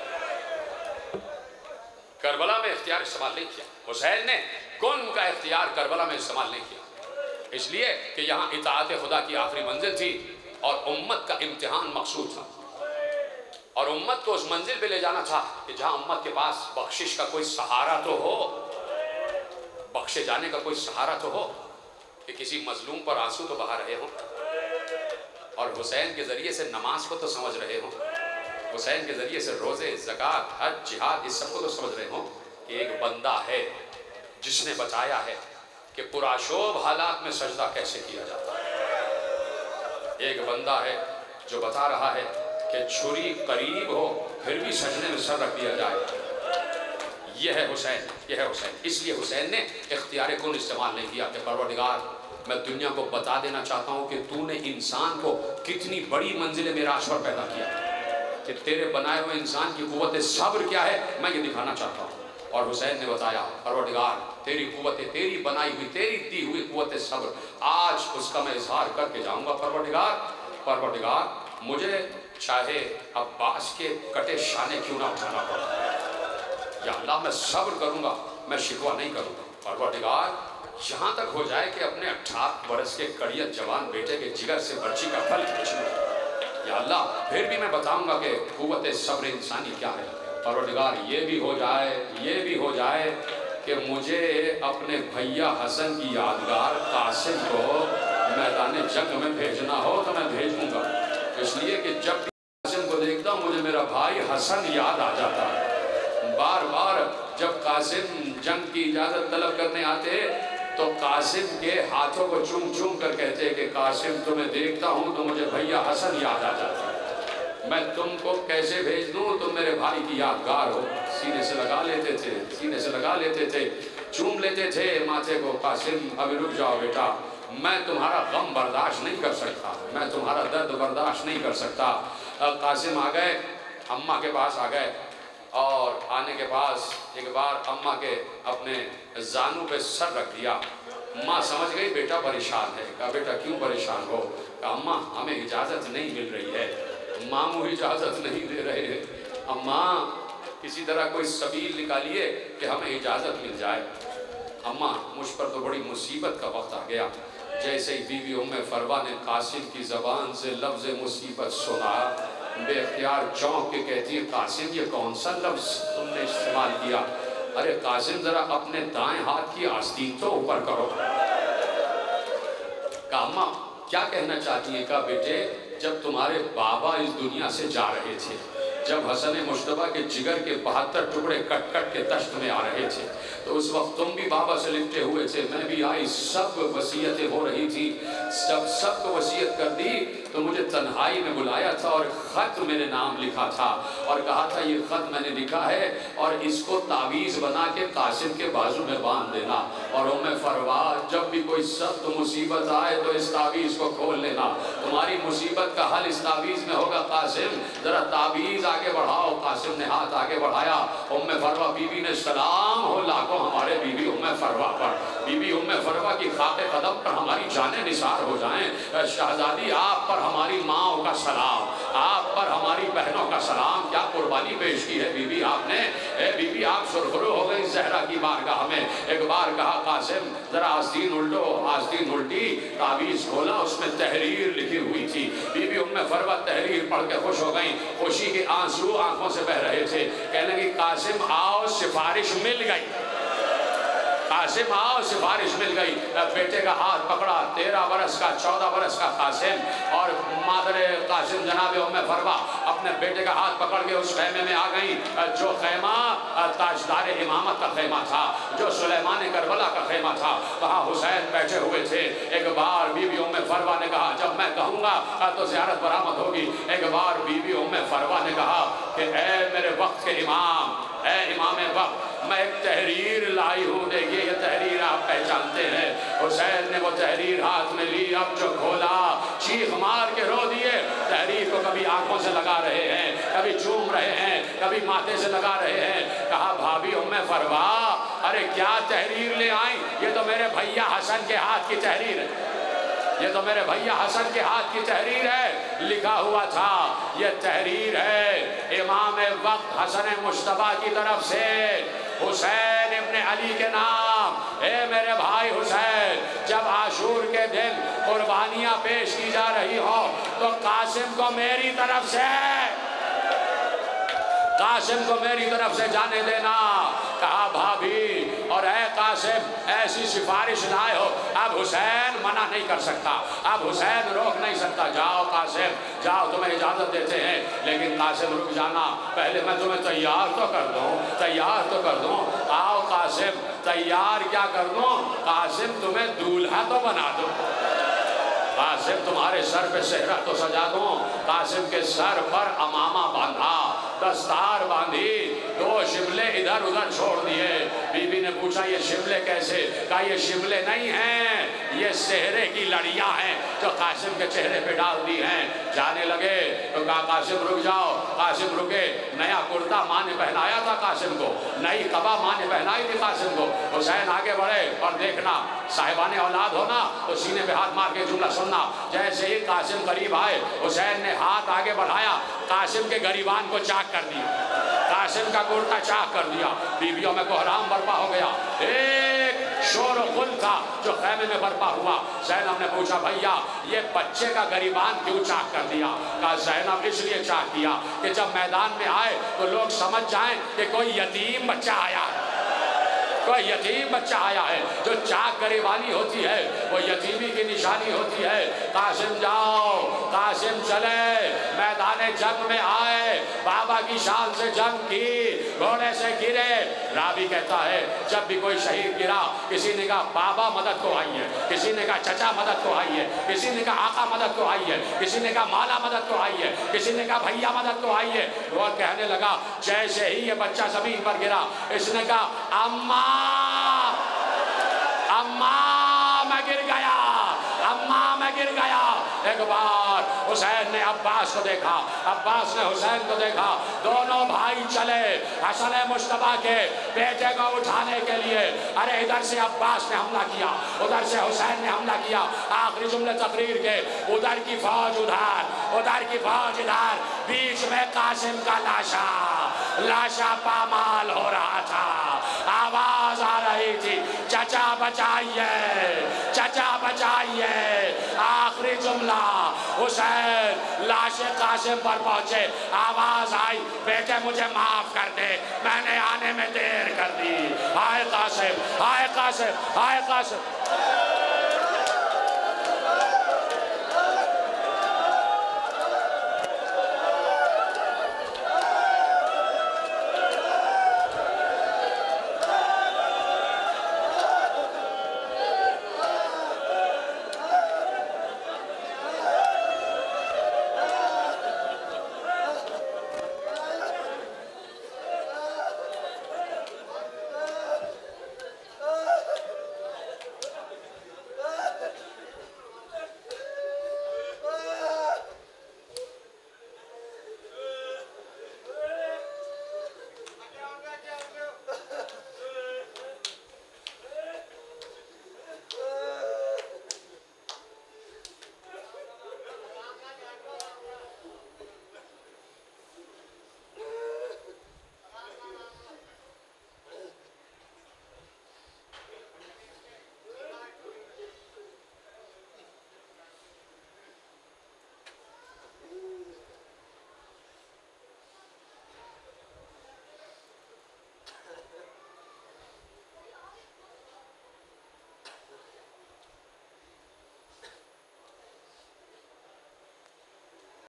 करबला में इख्तियार इस्तेमाल नहीं किया। हुसैन ने कौन का इख्तियार करबला में इस्तेमाल नहीं किया, इसलिए कि यहाँ इताअत खुदा की आखिरी मंजिल थी और उम्मत का इम्तिहान मकसूद था, और उम्मत को उस मंजिल पे ले जाना था कि जहाँ उम्मत के पास बख्शिश का कोई सहारा तो हो, बख्शे जाने का कोई सहारा तो हो, कि किसी मजलूम पर आंसू तो बहा रहे हों, और हुसैन के ज़रिए से नमाज को तो समझ रहे हों, हुसैन के ज़रिए से रोज़े, ज़कात, हज, जिहाद, इस सबको तो समझ रहे हों कि एक बंदा है जिसने बताया है कि पुराशोभ हालात में सजदा कैसे किया जाता है। एक बंदा है जो बता रहा है कि छुरी करीब हो फिर भी सजने में सर रख दिया जाए। यह है हुसैन, यह है हुसैन। इसलिए हुसैन ने इख्तियार कुन इस्तेमाल नहीं किया कि परवरदिगार मैं दुनिया को बता देना चाहता हूँ कि तूने इंसान को कितनी बड़ी मंजिल मेराज पर पैदा किया, कि तेरे बनाए हुए इंसान की कुव्वत सब्र क्या है मैं ये दिखाना चाहता हूँ। और हुसैन ने बताया परवरदिगार तेरी कुव्वत, तेरी बनाई हुई, तेरी दी हुई कुव्वत सब्र, आज उसका मैं इजहार करके जाऊँगा। परवरदिगार परवरदिगार मुझे चाहे अब्बास के कटे शाने क्यों ना उठाना पड़ा, या अल्लाह मैं सब्र करूँगा, मैं शिकवा नहीं करूँगा। परवरदिगार यहाँ तक हो जाए कि अपने अठारह बरस के कड़ियत जवान बेटे के जिगर से बच्ची का फल खींचूँ, या अल्लाह फिर भी मैं बताऊँगा कि कुव्वत सब्र इंसानी क्या है। परवरदिगार ये भी हो जाए, ये भी हो जाए कि मुझे अपने भैया हसन की यादगार कासिम को मैदान जंग में भेजना हो तो मैं भेजूँगा, इसलिए कि जब भी कासिम को देखता हूँ मुझे मेरा भाई हसन याद आ जाता है। बार बार जब कासिम जंग की इजाज़त तलब करने आते तो कासिम के हाथों को चूम चूम कर कहते कि कासिम तुम्हें देखता हूँ तो मुझे भैया हसन याद आ जाता है, मैं तुमको कैसे भेज दूँ, तुम मेरे भाई की यादगार हो। सीने से लगा लेते थे, सीने से लगा लेते थे, चूम लेते थे माथे को। कासिम अभी रुक जाओ बेटा, मैं तुम्हारा गम बर्दाश्त नहीं कर सकता, मैं तुम्हारा दर्द बर्दाश्त नहीं कर सकता। कासिम आ गए, अम्मा के पास आ गए, और आने के पास एक बार अम्मा के अपने जानू पे सर रख दिया। माँ समझ गई बेटा परेशान है। कहा बेटा क्यों परेशान हो। कहा अम्मा हमें इजाज़त नहीं मिल रही है, मामू इजाज़त नहीं दे रहे हैं, अम्मा किसी तरह कोई सबील निकालिए कि हमें इजाज़त मिल जाए। अम्मा मुझ पर तो बड़ी मुसीबत का वक्त आ गया। जैसे ही बीवी उम्मे फरवा ने कासिम की ज़बान से लफ्ज़ मुसीबत सुना, बेख्तियार चौंक के कहती है कासिम ये कौन सा लफ्ज़ तुमने इस्तेमाल किया। अरे कासिम ज़रा अपने दाएं हाथ की आस्तीन तो ऊपर करो। कहा अम्मा क्या कहना चाहती है। कहा बेटे जब तुम्हारे बाबा इस दुनिया से जा रहे थे जब हसन मुश्तबा के जिगर के बहत्तर टुकड़े कट कट के तश्त में आ रहे थे, तो उस वक्त तुम भी बाबा से लिपटे हुए थे, मैं भी आई, सब वसीयतें हो रही थी। जब सबको वसीयत कर दी तो मुझे तन्हाई में बुलाया था और ख़त मेरे नाम लिखा था और कहा था ये ख़त मैंने लिखा है और इसको तावीज़ बना के कासिम के बाजू में बांध देना, और उम्मे फरवा जब भी कोई सख्त मुसीबत आए तो इस तावीज़ को खोल लेना, तुम्हारी मुसीबत का हल इस तावीज़ में होगा। कासिम ज़रा तावीज़ आगे बढ़ाओ। कासिम ने हाथ आगे बढ़ाया, उम्मे फरवा बीबी ने सलाम हो लाखों हमारे बीबी उम्मे फरवा पर, बीबी उम्मे फरवा की खाके कदम पर हमारी जानें निसार हो जाएं। शहजादी आप पर हमारी माओ का सलाम, आप पर हमारी बहनों का सलाम। क्या कुर्बानी पेश की है बीबी आपने। ए बीबी आप सुरखरू हो गई जहरा की बारगाह में। एक बार कहा कासिम जरा आस्तीन उल्टो, आस्तीन उल्टी, तावीज़ खोला, उसमें तहरीर लिखी हुई थी। बीबी उम्मे फरवा तहरीर पढ़ के खुश हो गई, खुशी के आंसू आंखों से बह रहे थे। कहने लगी कासिम आओ सिफारिश मिल गई, कासिम आओ सिफारिश मिल गई। बेटे का हाथ पकड़ा, तेरह बरस का चौदह बरस का कासिम और मादरे कासिम जनाब उम्मे फरवा अपने बेटे का हाथ पकड़ के उस खैमे में आ गई जो खैमा ताजदार इमामत का खैमा था, जो सुलेमान करबला का खैमा था। वहाँ हुसैन बैठे हुए थे। एक बार बीबी उम्मे फरवा ने कहा जब मैं कहूँगा तो ज़ियारत बरामद होगी। एक बार बीबी उम्मे फरवा ने कहा कि ए मेरे वक्त के इमाम, ए इमाम वक्त, मैं एक तहरीर लाई हूँ, देखिए ये तहरीर आप पहचानते हैं। हुसैन ने वो तहरीर हाथ में ली, अब जो खोला चीख मार के रो दिए। तहरीर को कभी आंखों से लगा रहे हैं, कभी चूम रहे हैं, कभी माथे से लगा रहे हैं। कहा भाभी उम्मे फरवा अरे क्या तहरीर ले आई, ये तो मेरे भैया हसन के हाथ की तहरीर है, ये तो मेरे भैया हसन के हाथ की तहरीर है। लिखा हुआ था ये तहरीर है इमाम वक्त हसन मुश्तबा की तरफ से हुसैन इब्ने अली के नाम। ए मेरे भाई हुसैन, जब आशूर के दिन कुर्बानियां पेश की जा रही हो तो कासिम को मेरी तरफ से, कासिम को मेरी तरफ से जाने देना। कहा भाभी और ए कासिम ऐसी सिफारिश लाए हो, अब हुसैन मना नहीं कर सकता, अब हुसैन रोक नहीं सकता। जाओ कासिम जाओ, तुम्हें इजाज़त देते हैं, लेकिन कासिम रुक जाना, पहले मैं तुम्हें तैयार तो कर दूँ, तैयार तो कर दूँ। आओ कासिम तैयार क्या कर दूँ, कासिम तुम्हें दूल्हा तो बना दूँ, कासिम तुम्हारे सर पे सेहरा तो सजा दूँ। कासिम के सर पर अमामा बांधा, दस्तार बांधी, दो शिमले इधर उधर छोड़ दिए। बीबी ने पूछा ये शिमले कैसे? कहा ये शिमले नहीं हैं, ये सेहरे की लड़ियां हैं जो कासिम के चेहरे पे डाल दी हैं। जाने लगे तो कहा कासिम रुक जाओ। कासिम रुके। नया कुर्ता माँ ने पहनाया था कासिम को, नई कबा माँ ने पहनाई थी कासिम को। हुसैन आगे बढ़े और देखना साहिबाने औलाद होना तो सीने पे हाथ मार के जुमला सुनना। जैसे ही कासिम करीब आए हुसैन ने हाथ आगे बढ़ाया, कासिम के गरीबान को चाक कर दिया, कासिम का कुर्ता चाक कर दिया। बीवियों में कोहराम बर्पा हो गया, एक शोर गुल था जो खैमे में बर्पा हुआ। ज़ैनब ने पूछा भैया ये बच्चे का गरीबान क्यों चाक कर दिया? कहा ज़ैनब इसलिए चाक किया कि जब मैदान में आए तो लोग समझ जाएं कि कोई यतीम बच्चा आया है, कोई यतीम बच्चा आया है। जो चाक गरीबानी होती है वो यतीमी की निशानी होती है। कासिम जाओ, कासिम चले, मैदान जंग में आए, बाबा की शान से जंग की, घोड़े से गिरे। रावी कहता है जब भी कोई शहीद गिरा किसी ने कहा बाबा मदद को आई है, किसी ने कहा चचा मदद को आई है, किसी ने कहा आका मदद को आई है, किसी ने कहा माला मदद को आई है, किसी ने कहा भैया मदद को आई है। वो कहने लगा जैसे ही ये बच्चा जमीन पर गिरा इसने कहा अम्मा, अम्मा मैं गिर गया, अम्मा मैं गिर गया। एक बार हुसैन ने अब्बास को देखा, अब्बास ने हुसैन को देखा, दोनों भाई चले हसन मुश्तबा के बेटे को उठाने के लिए। अरे इधर से अब्बास ने हमला किया, उधर से हुसैन ने हमला किया। आखिरी जुमले तकरीर के, उधर की फौज उधर, उधर की फौज इधर, बीच में कासिम का लाशा, लाशा पामाल हो रहा था। आवाज आ रही थी चचा बचाइए, चचा बचाइए। आखिरी जुमला हुसैन लाश कासिम पर पहुंचे, आवाज आई बेटे मुझे माफ कर दे, मैंने आने में देर कर दी। हाय कासिम, हाय कासिम, हाय कासिम।